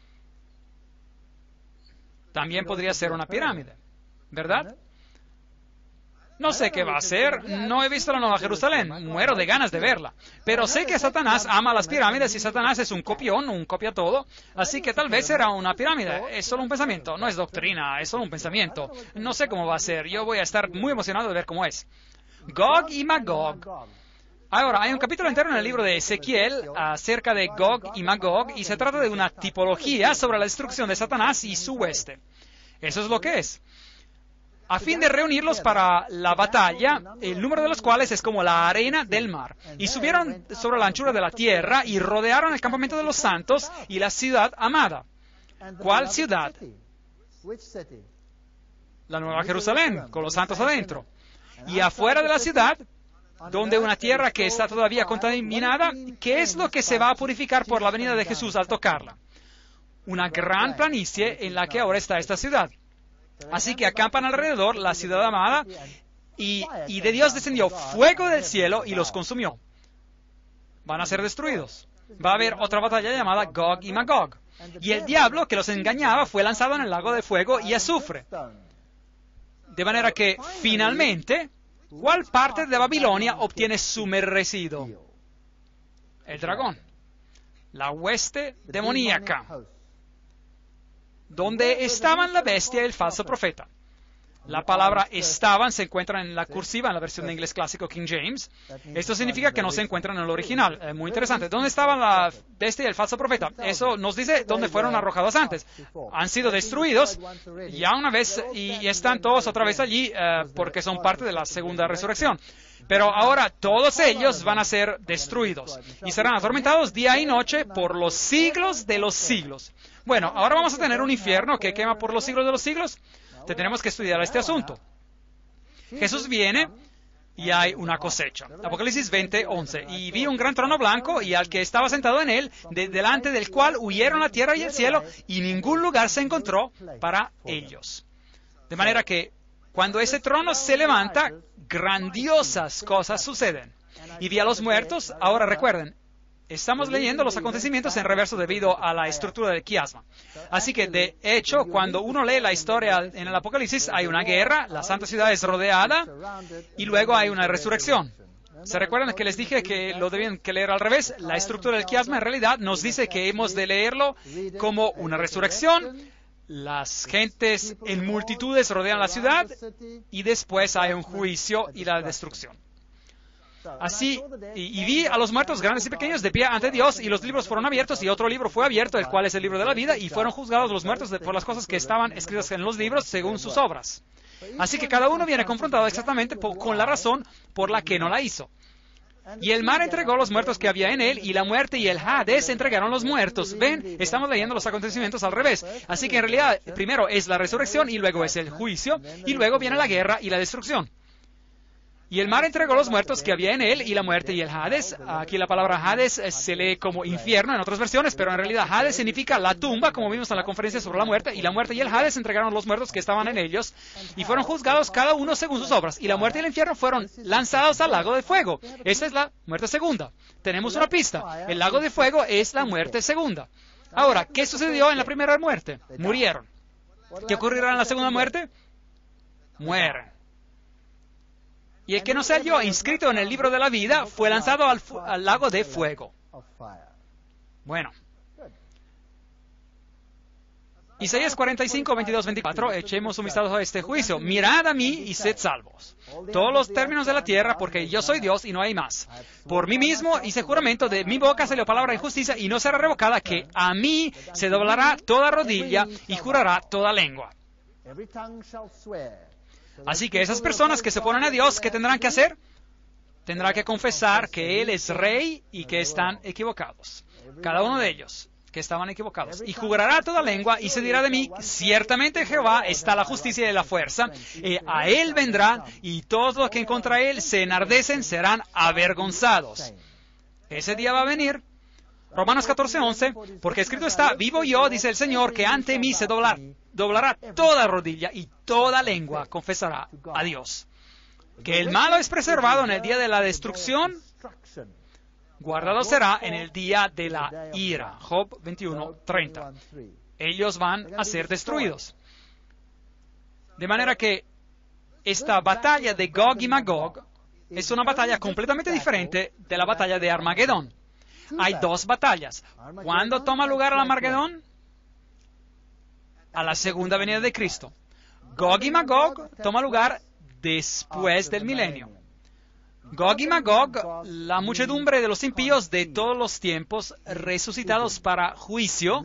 También podría ser una pirámide, ¿verdad? No sé qué va a ser, no he visto la Nueva Jerusalén, muero de ganas de verla. Pero sé que Satanás ama las pirámides y Satanás es un copión, un copia todo, así que tal vez será una pirámide. Es solo un pensamiento, no es doctrina, es solo un pensamiento. No sé cómo va a ser, yo voy a estar muy emocionado de ver cómo es. Gog y Magog. Ahora, hay un capítulo entero en el libro de Ezequiel acerca de Gog y Magog y se trata de una tipología sobre la destrucción de Satanás y su hueste. Eso es lo que es. A fin de reunirlos para la batalla, el número de los cuales es como la arena del mar. Y subieron sobre la anchura de la tierra y rodearon el campamento de los santos y la ciudad amada. ¿Cuál ciudad? La Nueva Jerusalén, con los santos adentro. Y afuera de la ciudad, donde una tierra que está todavía contaminada, ¿qué es lo que se va a purificar por la venida de Jesús al tocarla? Una gran planicie en la que ahora está esta ciudad. Así que acampan alrededor la ciudad amada y de Dios descendió fuego del cielo y los consumió. Van a ser destruidos. Va a haber otra batalla llamada Gog y Magog. Y el diablo que los engañaba fue lanzado en el lago de fuego y azufre. De manera que, finalmente, ¿cuál parte de Babilonia obtiene su merecido? El dragón. La hueste demoníaca. Donde estaban la bestia y el falso profeta. La palabra estaban se encuentra en la cursiva, en la versión de inglés clásico King James. Esto significa que no se encuentran en el original. Muy interesante. ¿Dónde estaban la bestia y el falso profeta? Eso nos dice dónde fueron arrojados antes. Han sido destruidos ya una vez y están todos otra vez allí porque son parte de la segunda resurrección. Pero ahora todos ellos van a ser destruidos y serán atormentados día y noche por los siglos de los siglos. Bueno, ahora vamos a tener un infierno que quema por los siglos de los siglos. Tenemos que estudiar este asunto. Jesús viene y hay una cosecha. Apocalipsis 20:11. Y vi un gran trono blanco y al que estaba sentado en él, delante del cual huyeron la tierra y el cielo, y ningún lugar se encontró para ellos. De manera que cuando ese trono se levanta, grandiosas cosas suceden. Y vi a los muertos. Ahora recuerden, estamos leyendo los acontecimientos en reverso debido a la estructura del quiasma. Así que, de hecho, cuando uno lee la historia en el Apocalipsis, hay una guerra, la santa ciudad es rodeada, y luego hay una resurrección. ¿Se recuerdan que les dije que lo debían que leer al revés? La estructura del quiasma en realidad nos dice que hemos de leerlo como una resurrección. Las gentes en multitudes rodean la ciudad, y después hay un juicio y la destrucción. Así, y vi a los muertos grandes y pequeños de pie ante Dios, y los libros fueron abiertos, y otro libro fue abierto, el cual es el libro de la vida, y fueron juzgados los muertos por las cosas que estaban escritas en los libros según sus obras. Así que cada uno viene confrontado exactamente con la razón por la que no la hizo. Y el mar entregó los muertos que había en él, y la muerte y el Hades entregaron los muertos. Ven, estamos leyendo los acontecimientos al revés. Así que en realidad, primero es la resurrección, y luego es el juicio, y luego viene la guerra y la destrucción. Y el mar entregó los muertos que había en él, y la muerte y el Hades. Aquí la palabra Hades se lee como infierno en otras versiones, pero en realidad Hades significa la tumba, como vimos en la conferencia sobre la muerte. Y la muerte y el Hades entregaron los muertos que estaban en ellos, y fueron juzgados cada uno según sus obras. Y la muerte y el infierno fueron lanzados al lago de fuego. Esta es la muerte segunda. Tenemos una pista. El lago de fuego es la muerte segunda. Ahora, ¿qué sucedió en la primera muerte? Murieron. ¿Qué ocurrirá en la segunda muerte? Mueren. Y el que no se halló inscrito en el libro de la vida fue lanzado al lago de fuego. Bueno. Isaías 45, 22, 24, echemos un vistazo a este juicio. Mirad a mí y sed salvos, todos los términos de la tierra, porque yo soy Dios y no hay más. Por mí mismo hice juramento, de mi boca salió palabra de justicia y no será revocada, que a mí se doblará toda rodilla y jurará toda lengua. Así que esas personas que se oponen a Dios, ¿qué tendrán que hacer? Tendrán que confesar que Él es Rey y que están equivocados. Cada uno de ellos que estaban equivocados. Y jurará toda lengua y se dirá de mí, ciertamente Jehová está la justicia y la fuerza, a Él vendrá, y todos los que en contra Él se enardecen serán avergonzados. Ese día va a venir. Romanos 14, 11, porque escrito está, vivo yo, dice el Señor, que ante mí se doblará toda rodilla y toda lengua confesará a Dios. Que el malo es preservado en el día de la destrucción, guardado será en el día de la ira. Job 21, 30. Ellos van a ser destruidos. De manera que esta batalla de Gog y Magog es una batalla completamente diferente de la batalla de Armagedón. Hay dos batallas. ¿Cuándo toma lugar el Armagedón? A la segunda venida de Cristo. Gog y Magog toma lugar después del milenio. Gog y Magog, la muchedumbre de los impíos de todos los tiempos, resucitados para juicio,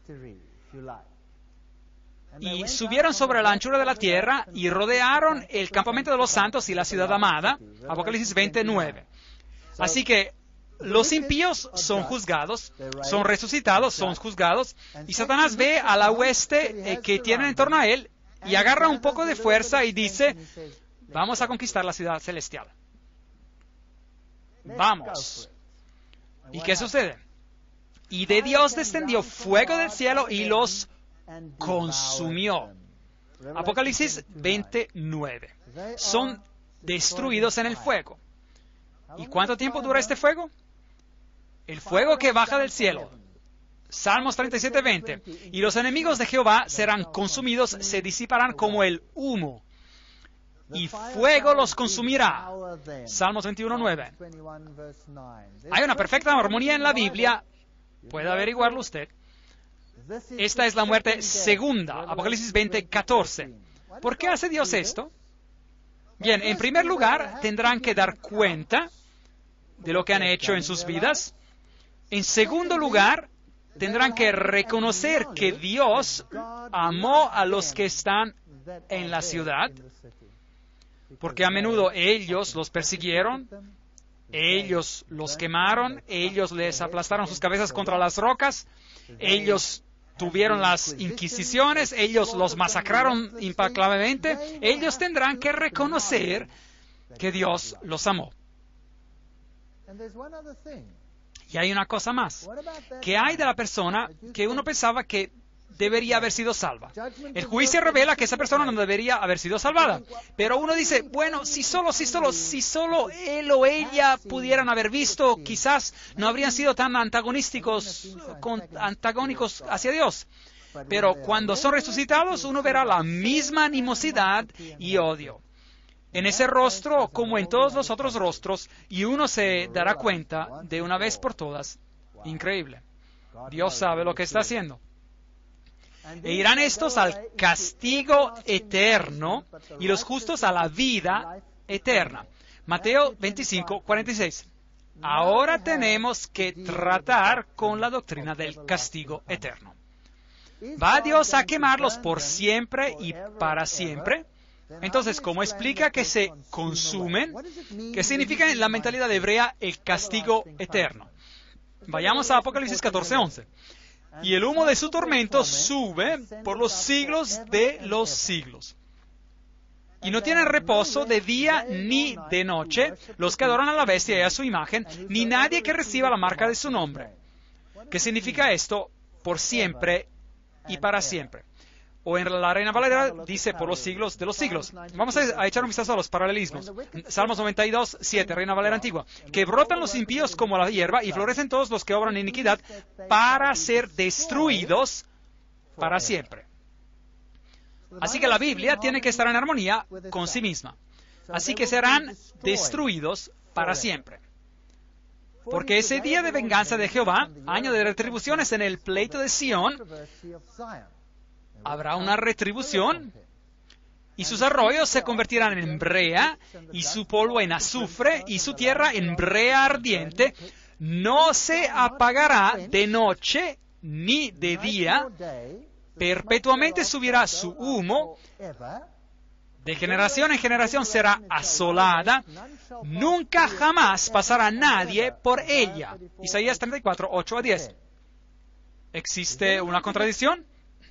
y subieron sobre la anchura de la tierra y rodearon el campamento de los santos y la ciudad amada. Apocalipsis 29. Así que los impíos son juzgados, son resucitados, son juzgados, y Satanás ve a la hueste que tienen en torno a él y agarra un poco de fuerza y dice, vamos a conquistar la ciudad celestial. Vamos. ¿Y qué sucede? Y de Dios descendió fuego del cielo y los consumió. Apocalipsis 29. Son destruidos en el fuego. ¿Y cuánto tiempo dura este fuego? El fuego que baja del cielo. Salmos 37, 20. Y los enemigos de Jehová serán consumidos, se disiparán como el humo, y fuego los consumirá. Salmos 21, 9. Hay una perfecta armonía en la Biblia. Puede averiguarlo usted. Esta es la muerte segunda. Apocalipsis 20, 14. ¿Por qué hace Dios esto? Bien, en primer lugar, tendrán que dar cuenta de lo que han hecho en sus vidas. En segundo lugar, tendrán que reconocer que Dios amó a los que están en la ciudad, porque a menudo ellos los persiguieron, ellos los quemaron, ellos les aplastaron sus cabezas contra las rocas, ellos tuvieron las inquisiciones, ellos los masacraron implacablemente. Ellos tendrán que reconocer que Dios los amó. Y hay una cosa más. ¿Qué hay de la persona que uno pensaba que debería haber sido salva? El juicio revela que esa persona no debería haber sido salvada. Pero uno dice, bueno, si solo él o ella pudieran haber visto, quizás no habrían sido tan antagónicos hacia Dios. Pero cuando son resucitados, uno verá la misma animosidad y odio en ese rostro como en todos los otros rostros, y uno se dará cuenta de una vez por todas. Increíble. Dios sabe lo que está haciendo. E irán estos al castigo eterno y los justos a la vida eterna. Mateo 25, 46. Ahora tenemos que tratar con la doctrina del castigo eterno. ¿Va Dios a quemarlos por siempre y para siempre? Entonces, ¿cómo explica que se consumen? ¿Qué significa en la mentalidad hebrea el castigo eterno? Vayamos a Apocalipsis 14, 11. Y el humo de su tormento sube por los siglos de los siglos. Y no tienen reposo de día ni de noche los que adoran a la bestia y a su imagen, ni nadie que reciba la marca de su nombre. ¿Qué significa esto? Por siempre y para siempre. O en la Reina Valera dice por los siglos de los siglos. Vamos a echar un vistazo a los paralelismos. Salmos 92, 7, Reina Valera antigua. Que brotan los impíos como la hierba y florecen todos los que obran iniquidad para ser destruidos para siempre. Así que la Biblia tiene que estar en armonía con sí misma. Así que serán destruidos para siempre. Porque ese día de venganza de Jehová, año de retribuciones en el pleito de Sión, habrá una retribución y sus arroyos se convertirán en brea y su polvo en azufre y su tierra en brea ardiente. No se apagará de noche ni de día. Perpetuamente subirá su humo, de generación en generación será asolada, nunca jamás pasará nadie por ella. Isaías 34, 8 a 10. ¿Existe una contradicción?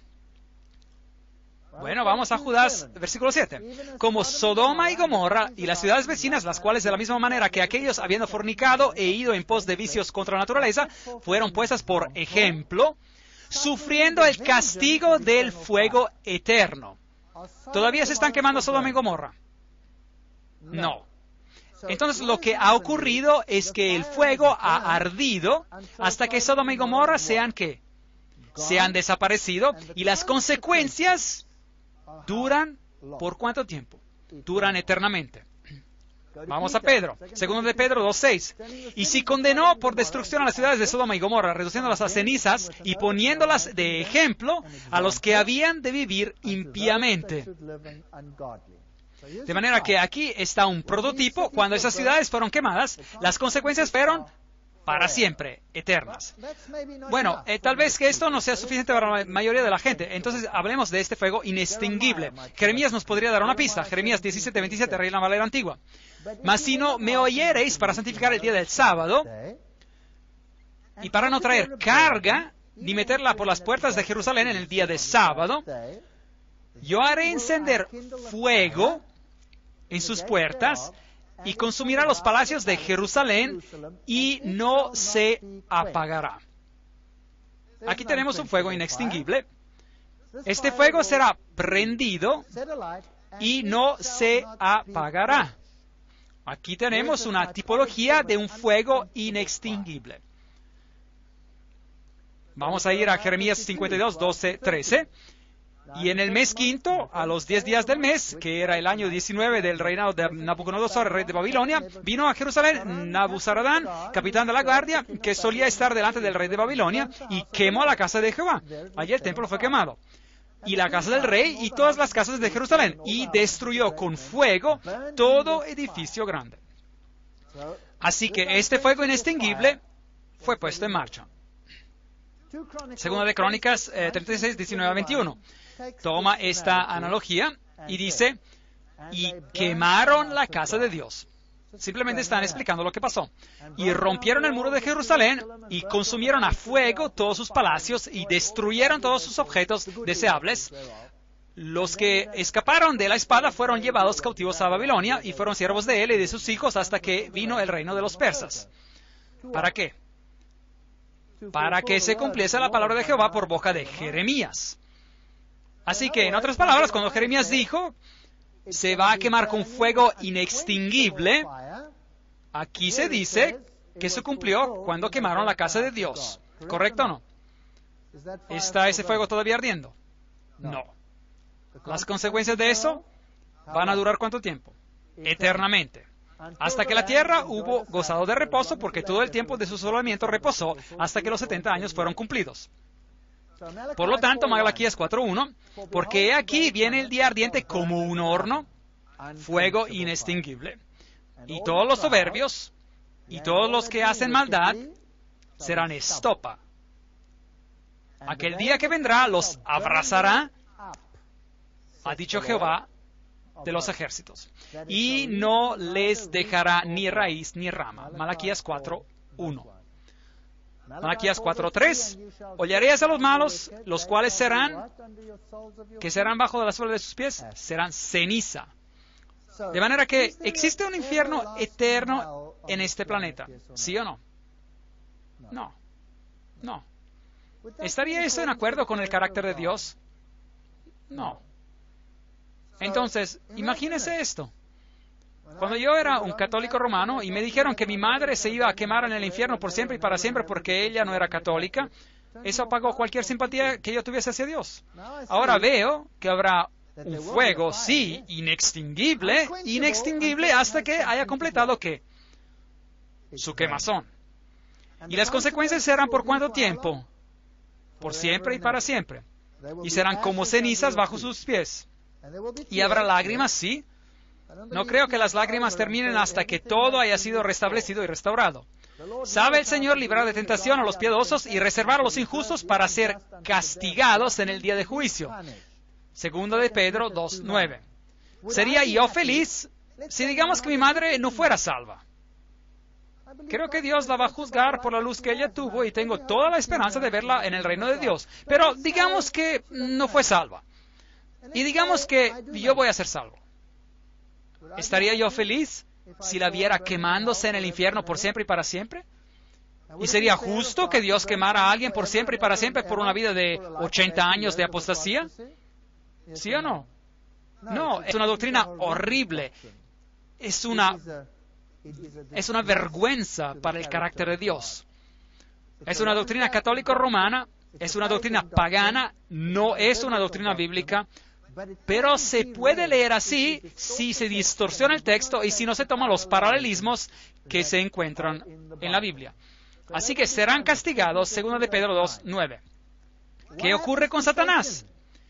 Bueno, vamos a Judas, versículo 7. Como Sodoma y Gomorra y las ciudades vecinas, las cuales de la misma manera que aquellos, habiendo fornicado e ido en pos de vicios contra la naturaleza, fueron puestas por ejemplo, sufriendo el castigo del fuego eterno. ¿Todavía se están quemando Sodoma y Gomorra? No. Entonces lo que ha ocurrido es que el fuego ha ardido hasta que Sodoma y Gomorra sean desaparecido, y las consecuencias duran ¿por cuánto tiempo? Duran eternamente. Vamos a Pedro, segundo de Pedro 2:6. Y si condenó por destrucción a las ciudades de Sodoma y Gomorra, reduciéndolas a cenizas y poniéndolas de ejemplo a los que habían de vivir impíamente. De manera que aquí está un prototipo. Cuando esas ciudades fueron quemadas, las consecuencias fueron para siempre, eternas. Bueno, tal vez que esto no sea suficiente para la mayoría de la gente. Entonces, hablemos de este fuego inextinguible. Jeremías nos podría dar una pista. Jeremías 17:27, Reina Valera antigua. Mas si no me oyereis para santificar el día del sábado, y para no traer carga, ni meterla por las puertas de Jerusalén en el día de sábado, yo haré encender fuego en sus puertas, y consumirá los palacios de Jerusalén, y no se apagará. Aquí tenemos un fuego inextinguible. Este fuego será prendido y no se apagará. Aquí tenemos una tipología de un fuego inextinguible. Vamos a ir a Jeremías 52, 12, 13. Y en el mes quinto, a los 10 días del mes, que era el año 19 del reinado de Nabucodonosor, rey de Babilonia, vino a Jerusalén Nabuzaradán, capitán de la guardia, que solía estar delante del rey de Babilonia, y quemó la casa de Jehová. Allí el templo fue quemado, y la casa del rey, y todas las casas de Jerusalén, y destruyó con fuego todo edificio grande. Así que este fuego inextinguible fue puesto en marcha. Segunda de Crónicas 36, 19 a 21. Toma esta analogía y dice, y quemaron la casa de Dios. Simplemente están explicando lo que pasó. Y rompieron el muro de Jerusalén y consumieron a fuego todos sus palacios y destruyeron todos sus objetos deseables. Los que escaparon de la espada fueron llevados cautivos a Babilonia y fueron siervos de él y de sus hijos hasta que vino el reino de los persas. ¿Para qué? Para que se cumpliese la palabra de Jehová por boca de Jeremías. Así que, en otras palabras, cuando Jeremías dijo, se va a quemar con fuego inextinguible, aquí se dice que se cumplió cuando quemaron la casa de Dios. ¿Correcto o no? ¿Está ese fuego todavía ardiendo? No. Las consecuencias de eso van a durar ¿cuánto tiempo? Eternamente. Hasta que la tierra hubo gozado de reposo, porque todo el tiempo de su asolamiento reposó hasta que los 70 años fueron cumplidos. Por lo tanto, Malaquías 4:1, porque he aquí viene el día ardiente como un horno, fuego inextinguible, y todos los soberbios y todos los que hacen maldad serán estopa. Aquel día que vendrá los abrazará, ha dicho Jehová de los ejércitos, y no les dejará ni raíz ni rama. Malaquías 4:1. Malaquías 4:3. Hollaréis a los malos, los cuales serán bajo de la suela de sus pies, serán ceniza. De manera que existe un infierno eterno en este planeta, ¿sí o no? No, no. ¿Estaría eso en acuerdo con el carácter de Dios? No. Entonces, imagínese esto. Cuando yo era un católico romano y me dijeron que mi madre se iba a quemar en el infierno por siempre y para siempre porque ella no era católica, eso apagó cualquier simpatía que yo tuviese hacia Dios. Ahora veo que habrá un fuego, sí, inextinguible hasta que haya completado, ¿qué? Su quemazón. ¿Y las consecuencias serán por cuánto tiempo? Por siempre y para siempre. Y serán como cenizas bajo sus pies. Y habrá lágrimas, sí. No creo que las lágrimas terminen hasta que todo haya sido restablecido y restaurado. ¿Sabe el Señor librar de tentación a los piadosos y reservar a los injustos para ser castigados en el día de juicio? Segundo de Pedro 2:9. ¿Sería yo feliz si digamos que mi madre no fuera salva? Creo que Dios la va a juzgar por la luz que ella tuvo y tengo toda la esperanza de verla en el reino de Dios. Pero digamos que no fue salva. Y digamos que yo voy a ser salvo. ¿Estaría yo feliz si la viera quemándose en el infierno por siempre y para siempre? ¿Y sería justo que Dios quemara a alguien por siempre y para siempre por una vida de 80 años de apostasía? ¿Sí o no? No, es una doctrina horrible. Es una vergüenza para el carácter de Dios. Es una doctrina católico-romana, es una doctrina pagana, no es una doctrina bíblica, pero se puede leer así si se distorsiona el texto y si no se toman los paralelismos que se encuentran en la Biblia. Así que serán castigados, segundo de Pedro 2:9. ¿Qué ocurre con Satanás?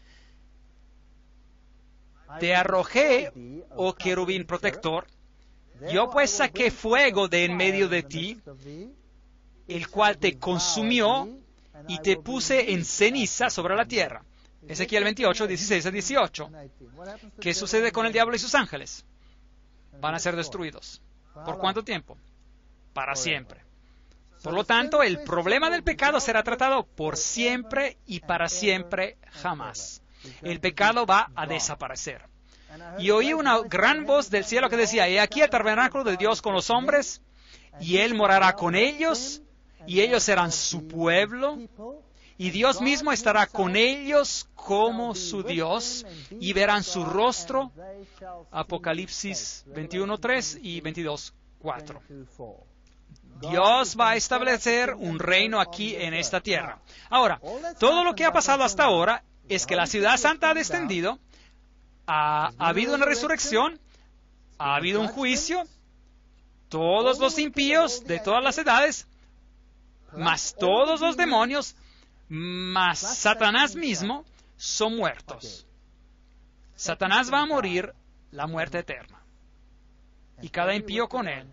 Te arrojé, oh querubín protector, yo pues saqué fuego de en medio de ti, el cual te consumió y te puse en ceniza sobre la tierra. Ezequiel 28, 16 a 18. ¿Qué sucede con el diablo y sus ángeles? Van a ser destruidos. ¿Por cuánto tiempo? Para siempre. Por lo tanto, el problema del pecado será tratado por siempre y para siempre jamás. El pecado va a desaparecer. Y oí una gran voz del cielo que decía, he aquí el tabernáculo de Dios con los hombres, y Él morará con ellos, y ellos serán su pueblo, y Dios mismo estará con ellos como su Dios, y verán su rostro. Apocalipsis 21:3 y 22:4. Dios va a establecer un reino aquí en esta tierra. Ahora, todo lo que ha pasado hasta ahora es que la ciudad santa ha descendido, ha habido una resurrección, ha habido un juicio, todos los impíos de todas las edades, más todos los demonios, más Satanás mismo, son muertos. Satanás va a morir la muerte eterna, y cada impío con él.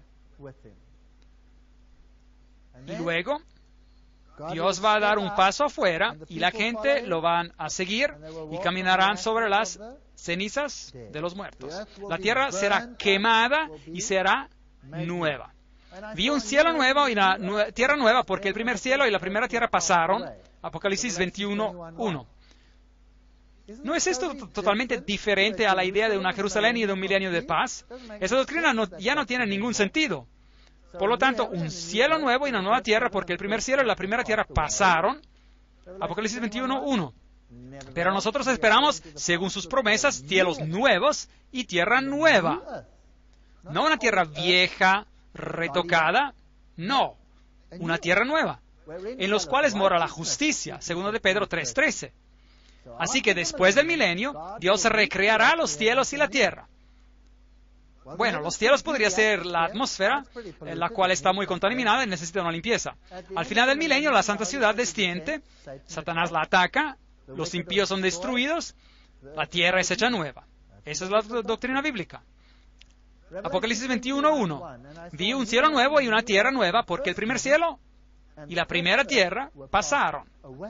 Y luego, Dios va a dar un paso afuera y la gente lo van a seguir y caminarán sobre las cenizas de los muertos. La tierra será quemada y será nueva. Vi un cielo nuevo y una tierra nueva porque el primer cielo y la primera tierra pasaron. Apocalipsis 21:1. ¿No es esto totalmente diferente a la idea de una Jerusalén y de un milenio de paz? Esa doctrina ya no tiene ningún sentido. Por lo tanto, un cielo nuevo y una nueva tierra, porque el primer cielo y la primera tierra pasaron. Apocalipsis 21:1. Pero nosotros esperamos, según sus promesas, cielos nuevos y tierra nueva. No una tierra vieja, retocada, no, una tierra nueva, en los cuales mora la justicia, segundo de Pedro 3:13. Así que después del milenio, Dios recreará los cielos y la tierra. Bueno, los cielos podría ser la atmósfera, la cual está muy contaminada y necesita una limpieza. Al final del milenio, la santa ciudad desciende, Satanás la ataca, los impíos son destruidos, la tierra es hecha nueva. Esa es la doctrina bíblica. Apocalipsis 21:1. Vi un cielo nuevo y una tierra nueva, porque el primer cielo y la primera tierra pasaron.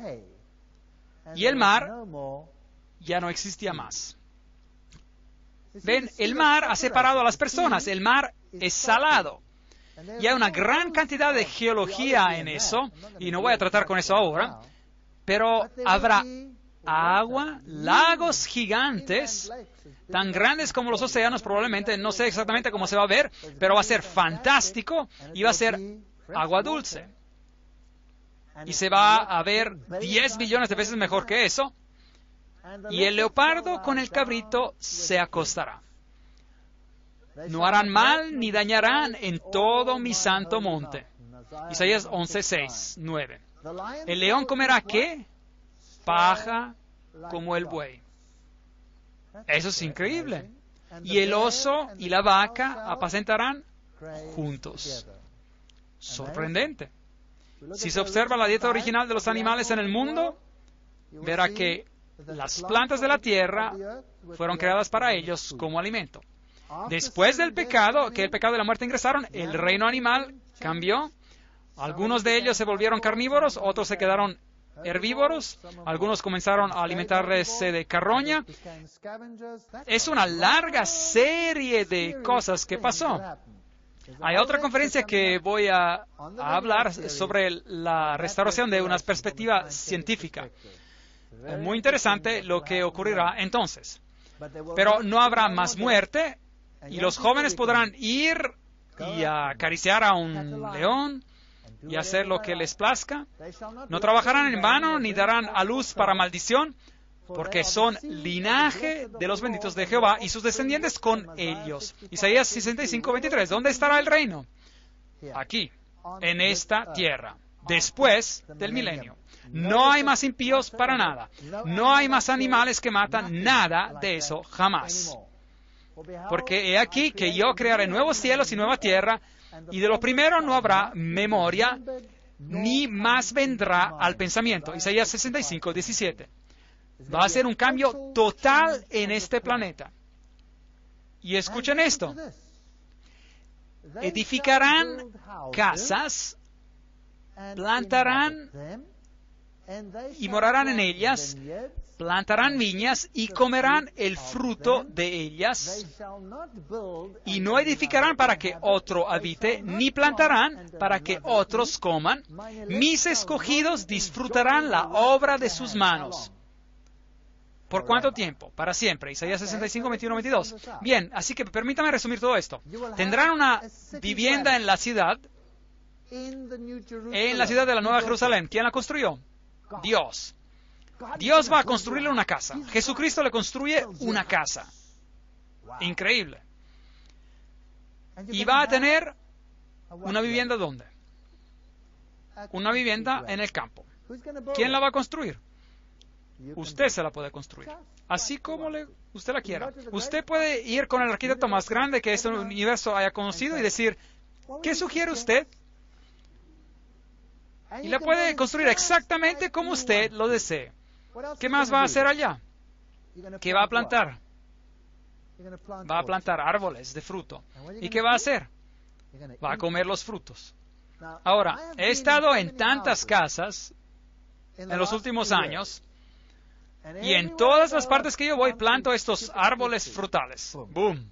Y el mar ya no existía más. Ven, el mar ha separado a las personas, el mar es salado. Y hay una gran cantidad de geología en eso, y no voy a tratar con eso ahora, pero habrá agua, lagos gigantes, tan grandes como los océanos probablemente, no sé exactamente cómo se va a ver, pero va a ser fantástico y va a ser agua dulce. Y se va a ver 10 billones de veces mejor que eso. Y el leopardo con el cabrito se acostará. No harán mal ni dañarán en todo mi santo monte. Isaías 11:6, 9. El león comerá ¿qué? Paja como el buey. Eso es increíble. Y el oso y la vaca apacentarán juntos. Sorprendente. Si se observa la dieta original de los animales en el mundo, verá que las plantas de la tierra fueron creadas para ellos como alimento. Después del pecado, que el pecado y la muerte ingresaron, el reino animal cambió. Algunos de ellos se volvieron carnívoros, otros se quedaron herbívoros, algunos comenzaron a alimentarse de carroña. Es una larga serie de cosas que pasó. Hay otra conferencia que voy a hablar sobre la restauración de una perspectiva científica. Muy interesante lo que ocurrirá entonces. Pero no habrá más muerte y los jóvenes podrán ir y acariciar a un león y hacer lo que les plazca. No trabajarán en vano ni darán a luz para maldición, porque son linaje de los benditos de Jehová y sus descendientes con ellos. Isaías 65:23. ¿Dónde estará el reino? Aquí, en esta tierra, después del milenio. No hay más impíos para nada. No hay más animales que matan, nada de eso jamás. Porque he aquí que yo crearé nuevos cielos y nueva tierra, y de lo primero no habrá memoria, ni más vendrá al pensamiento. Isaías 65:17. Va a ser un cambio total en este planeta. Y escuchen esto. Edificarán casas, plantarán y morarán en ellas, plantarán viñas y comerán el fruto de ellas, y no edificarán para que otro habite, ni plantarán para que otros coman. Mis escogidos disfrutarán la obra de sus manos. ¿Por cuánto tiempo? Para siempre. Isaías 65:21-22. Bien, así que permítame resumir todo esto. Tendrán una vivienda en la ciudad de la Nueva Jerusalén. ¿Quién la construyó? Dios. Dios va a construirle una casa. Jesucristo le construye una casa. Increíble. Y va a tener una vivienda ¿dónde? Una vivienda en el campo. ¿Quién la va a construir? Usted se la puede construir, así como usted la quiera. Usted puede ir con el arquitecto más grande que este universo haya conocido y decir, ¿qué sugiere usted? Y la puede construir exactamente como usted lo desee. ¿Qué más va a hacer allá? ¿Qué va a plantar? Va a plantar árboles de fruto. ¿Y qué va a hacer? Va a comer los frutos. Ahora, he estado en tantas casas en los últimos años, y en todas las partes que yo voy, planto estos árboles frutales. ¡Boom!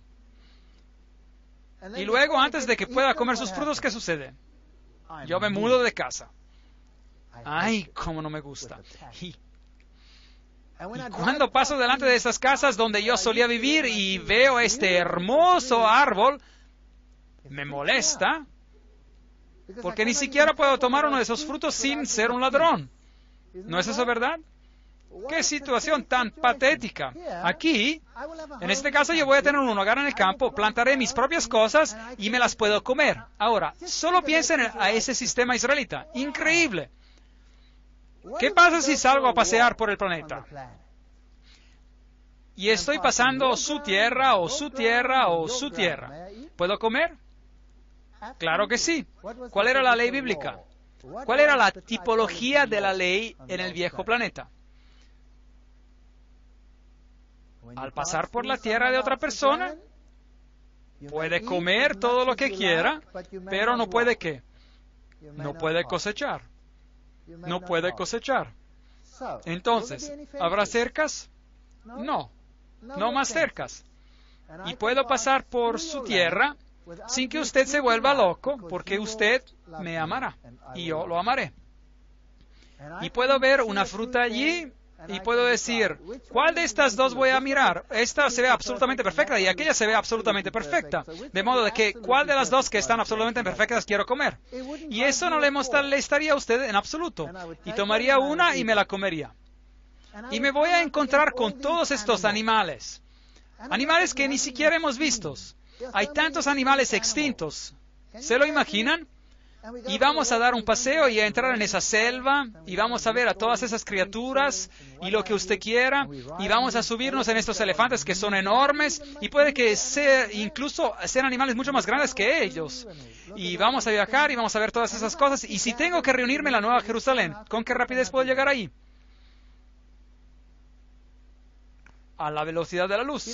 Y luego, antes de que pueda comer sus frutos, ¿qué sucede? Yo me mudo de casa. ¡Ay, cómo no me gusta! Y cuando paso delante de esas casas donde yo solía vivir y veo este hermoso árbol, me molesta, porque ni siquiera puedo tomar uno de esos frutos sin ser un ladrón. ¿No es eso verdad? ¡Qué situación tan patética! Aquí, en este caso, yo voy a tener un hogar en el campo, plantaré mis propias cosas y me las puedo comer. Ahora, solo piensen a ese sistema israelita. ¡Increíble! ¿Qué pasa si salgo a pasear por el planeta? Y estoy pasando su tierra o su tierra o su tierra. ¿Puedo comer? Claro que sí. ¿Cuál era la ley bíblica? ¿Cuál era la tipología de la ley en el viejo planeta? Al pasar por la tierra de otra persona, puede comer todo lo que quiera, pero no puede ¿qué? No puede cosechar. No puede cosechar. Entonces, ¿habrá cercas? No, no más cercas. Y puedo pasar por su tierra sin que usted se vuelva loco, porque usted me amará y yo lo amaré. Y puedo ver una fruta allí Y puedo decir, ¿cuál de estas dos voy a mirar? Esta se ve absolutamente perfecta y aquella se ve absolutamente perfecta. De modo de que, ¿cuál de las dos que están absolutamente perfectas quiero comer? Y eso no le molestaría a usted en absoluto. Y tomaría una y me la comería. Y me voy a encontrar con todos estos animales. Animales que ni siquiera hemos visto. Hay tantos animales extintos. ¿Se lo imaginan? Y vamos a dar un paseo y a entrar en esa selva y vamos a ver a todas esas criaturas y lo que usted quiera y vamos a subirnos en estos elefantes que son enormes y puede que incluso sean animales mucho más grandes que ellos. Y vamos a viajar y vamos a ver todas esas cosas. Y si tengo que reunirme en la Nueva Jerusalén, ¿con qué rapidez puedo llegar ahí? A la velocidad de la luz.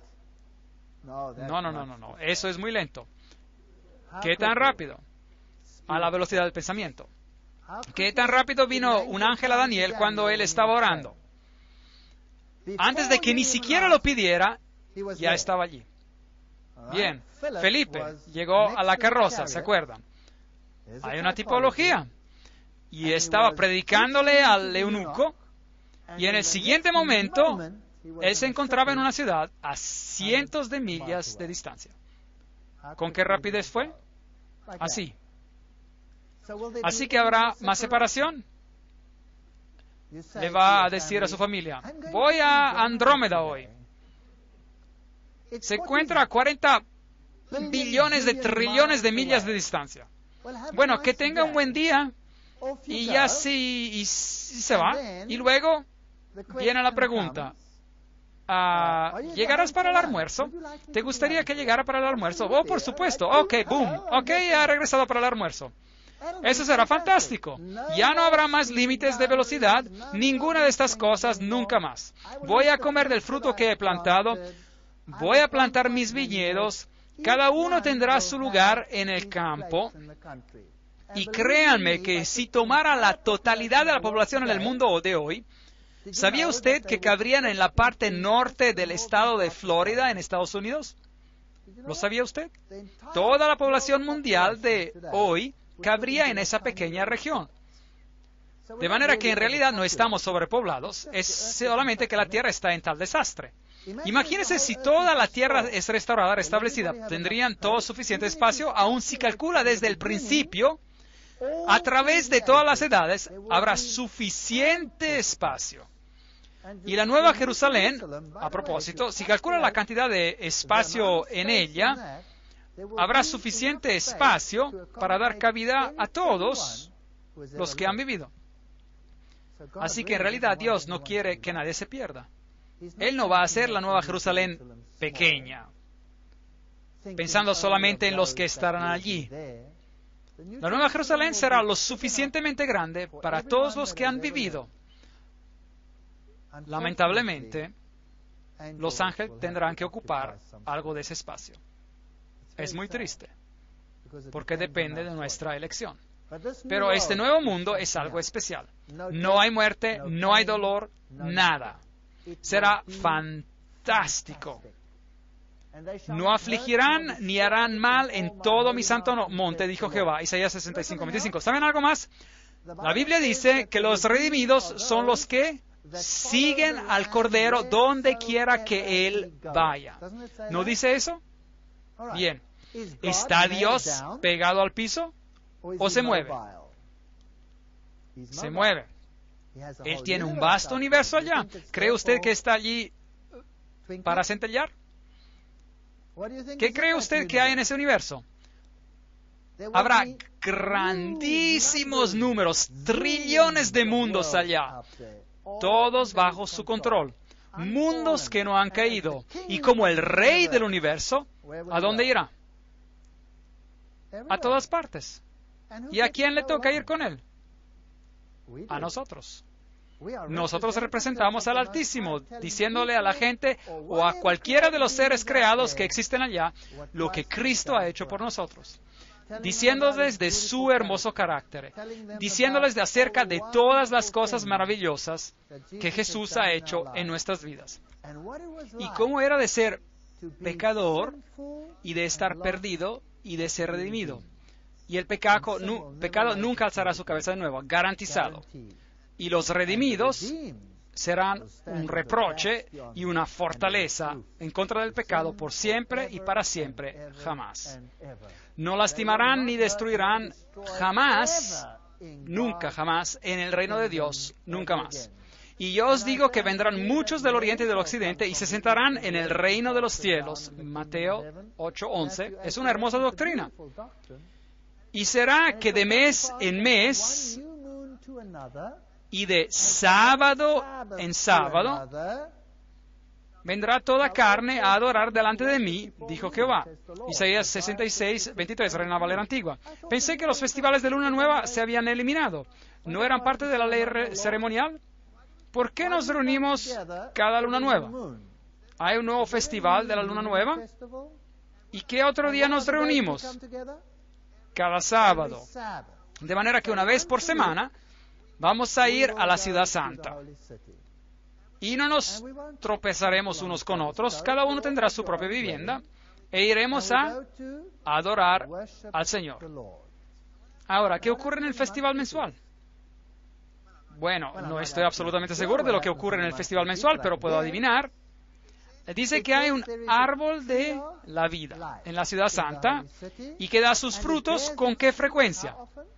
No. Eso es muy lento. ¿Qué tan rápido? A la velocidad del pensamiento. ¿Qué tan rápido vino un ángel a Daniel cuando él estaba orando? Antes de que ni siquiera lo pidiera, ya estaba allí. Bien, Felipe llegó a la carroza, ¿se acuerdan? Hay una tipología. Y estaba predicándole al eunuco, y en el siguiente momento, él se encontraba en una ciudad a cientos de millas de distancia. ¿Con qué rapidez fue? Así. Así que habrá más separación. Le va a decir a su familia, voy a Andrómeda hoy. Se encuentra a 40 billones de trillones de millas de distancia. Bueno, que tenga un buen día y ya y se va. Y luego viene la pregunta, ¿llegarás para el almuerzo? ¿Te gustaría que llegara para el almuerzo? Oh, por supuesto. Ok, boom. Ok, ha regresado para el almuerzo. Eso será fantástico. Ya no habrá más límites de velocidad, ninguna de estas cosas nunca más. Voy a comer del fruto que he plantado, voy a plantar mis viñedos, cada uno tendrá su lugar en el campo. Y créanme que si tomara la totalidad de la población en el mundo de hoy, ¿sabía usted que cabrían en la parte norte del estado de Florida en Estados Unidos? ¿Lo sabía usted? Toda la población mundial de hoy cabría en esa pequeña región. De manera que en realidad no estamos sobrepoblados, es solamente que la Tierra está en tal desastre. Imagínense si toda la Tierra es restaurada, restablecida, tendrían todo suficiente espacio, aun si calcula desde el principio, a través de todas las edades, habrá suficiente espacio. Y la Nueva Jerusalén, a propósito, si calcula la cantidad de espacio en ella, habrá suficiente espacio para dar cabida a todos los que han vivido. Así que en realidad Dios no quiere que nadie se pierda. Él no va a hacer la Nueva Jerusalén pequeña, pensando solamente en los que estarán allí. La Nueva Jerusalén será lo suficientemente grande para todos los que han vivido. Lamentablemente, los ángeles tendrán que ocupar algo de ese espacio. Es muy triste, porque depende de nuestra elección. Pero este nuevo mundo es algo especial. No hay muerte, no hay dolor, nada. Será fantástico. No afligirán ni harán mal en todo mi santo monte, dijo Jehová. Isaías 65:25. ¿Saben algo más? La Biblia dice que los redimidos son los que siguen al Cordero donde quiera que Él vaya. ¿No dice eso? Bien. ¿Está Dios pegado al piso o se mueve? Se mueve. Él tiene un vasto universo allá. ¿Cree usted que está allí para centellear? ¿Qué cree usted que hay en ese universo? Habrá grandísimos números, trillones de mundos allá, todos bajo su control. Mundos que no han caído. Y como el rey del universo, ¿a dónde irá? A todas partes. ¿Y a quién le toca ir con él? A nosotros. Nosotros representamos al Altísimo, diciéndole a la gente o a cualquiera de los seres creados que existen allá lo que Cristo ha hecho por nosotros, diciéndoles de su hermoso carácter, diciéndoles de acerca de todas las cosas maravillosas que Jesús ha hecho en nuestras vidas. Y cómo era de ser pecador y de estar perdido y de ser redimido. Y el pecado nunca alzará su cabeza de nuevo, garantizado. Y los redimidos serán un reproche y una fortaleza en contra del pecado por siempre y para siempre, jamás. No lastimarán ni destruirán jamás, nunca jamás, en el reino de Dios, nunca más. Y yo os digo que vendrán muchos del oriente y del occidente y se sentarán en el reino de los cielos. Mateo 8:11. Es una hermosa doctrina. Y será que de mes en mes y de sábado en sábado vendrá toda carne a adorar delante de mí, dijo Jehová. Isaías 66:23, Reina Valera Antigua. Pensé que los festivales de Luna Nueva se habían eliminado. ¿No eran parte de la ley ceremonial? ¿Por qué nos reunimos cada Luna Nueva? ¿Hay un nuevo festival de la Luna Nueva? ¿Y qué otro día nos reunimos? Cada sábado. De manera que una vez por semana vamos a ir a la ciudad santa. Y no nos tropezaremos unos con otros, cada uno tendrá su propia vivienda, e iremos a adorar al Señor. Ahora, ¿qué ocurre en el festival mensual? Bueno, no estoy absolutamente seguro de lo que ocurre en el festival mensual, pero puedo adivinar. Dice que hay un árbol de la vida en la ciudad santa y que da sus frutos ¿con qué frecuencia?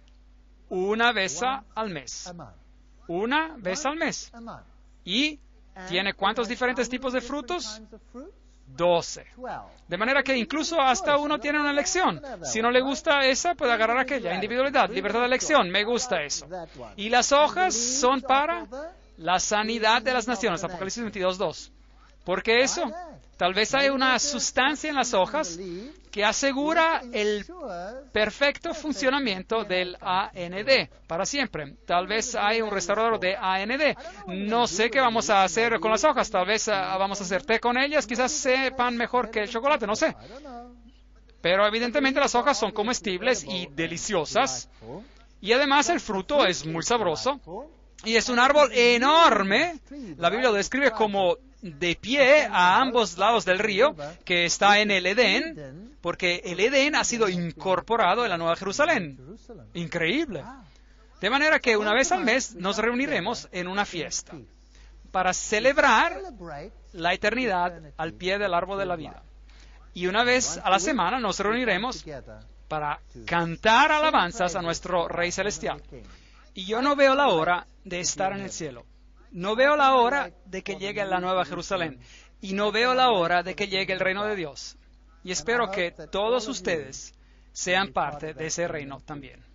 Una vez al mes. Una vez al mes. ¿Y tiene cuántos diferentes tipos de frutos? 12. De manera que incluso hasta uno tiene una elección. Si no le gusta esa, puede agarrar aquella. Individualidad, libertad de elección. Me gusta eso. Y las hojas son para la sanidad de las naciones. Apocalipsis 22:2. ¿Por qué eso? Tal vez hay una sustancia en las hojas que asegura el perfecto funcionamiento del AND para siempre. Tal vez hay un restaurador de AND. No sé qué vamos a hacer con las hojas. Tal vez vamos a hacer té con ellas. Quizás sepan mejor que el chocolate, no sé. Pero evidentemente las hojas son comestibles y deliciosas. Y además el fruto es muy sabroso. Y es un árbol enorme. La Biblia lo describe como de pie a ambos lados del río, que está en el Edén, porque el Edén ha sido incorporado en la Nueva Jerusalén. Increíble. De manera que una vez al mes nos reuniremos en una fiesta para celebrar la eternidad al pie del árbol de la vida. Y una vez a la semana nos reuniremos para cantar alabanzas a nuestro Rey Celestial. Y yo no veo la hora de estar en el cielo. No veo la hora de que llegue la Nueva Jerusalén. Y no veo la hora de que llegue el reino de Dios. Y espero que todos ustedes sean parte de ese reino también.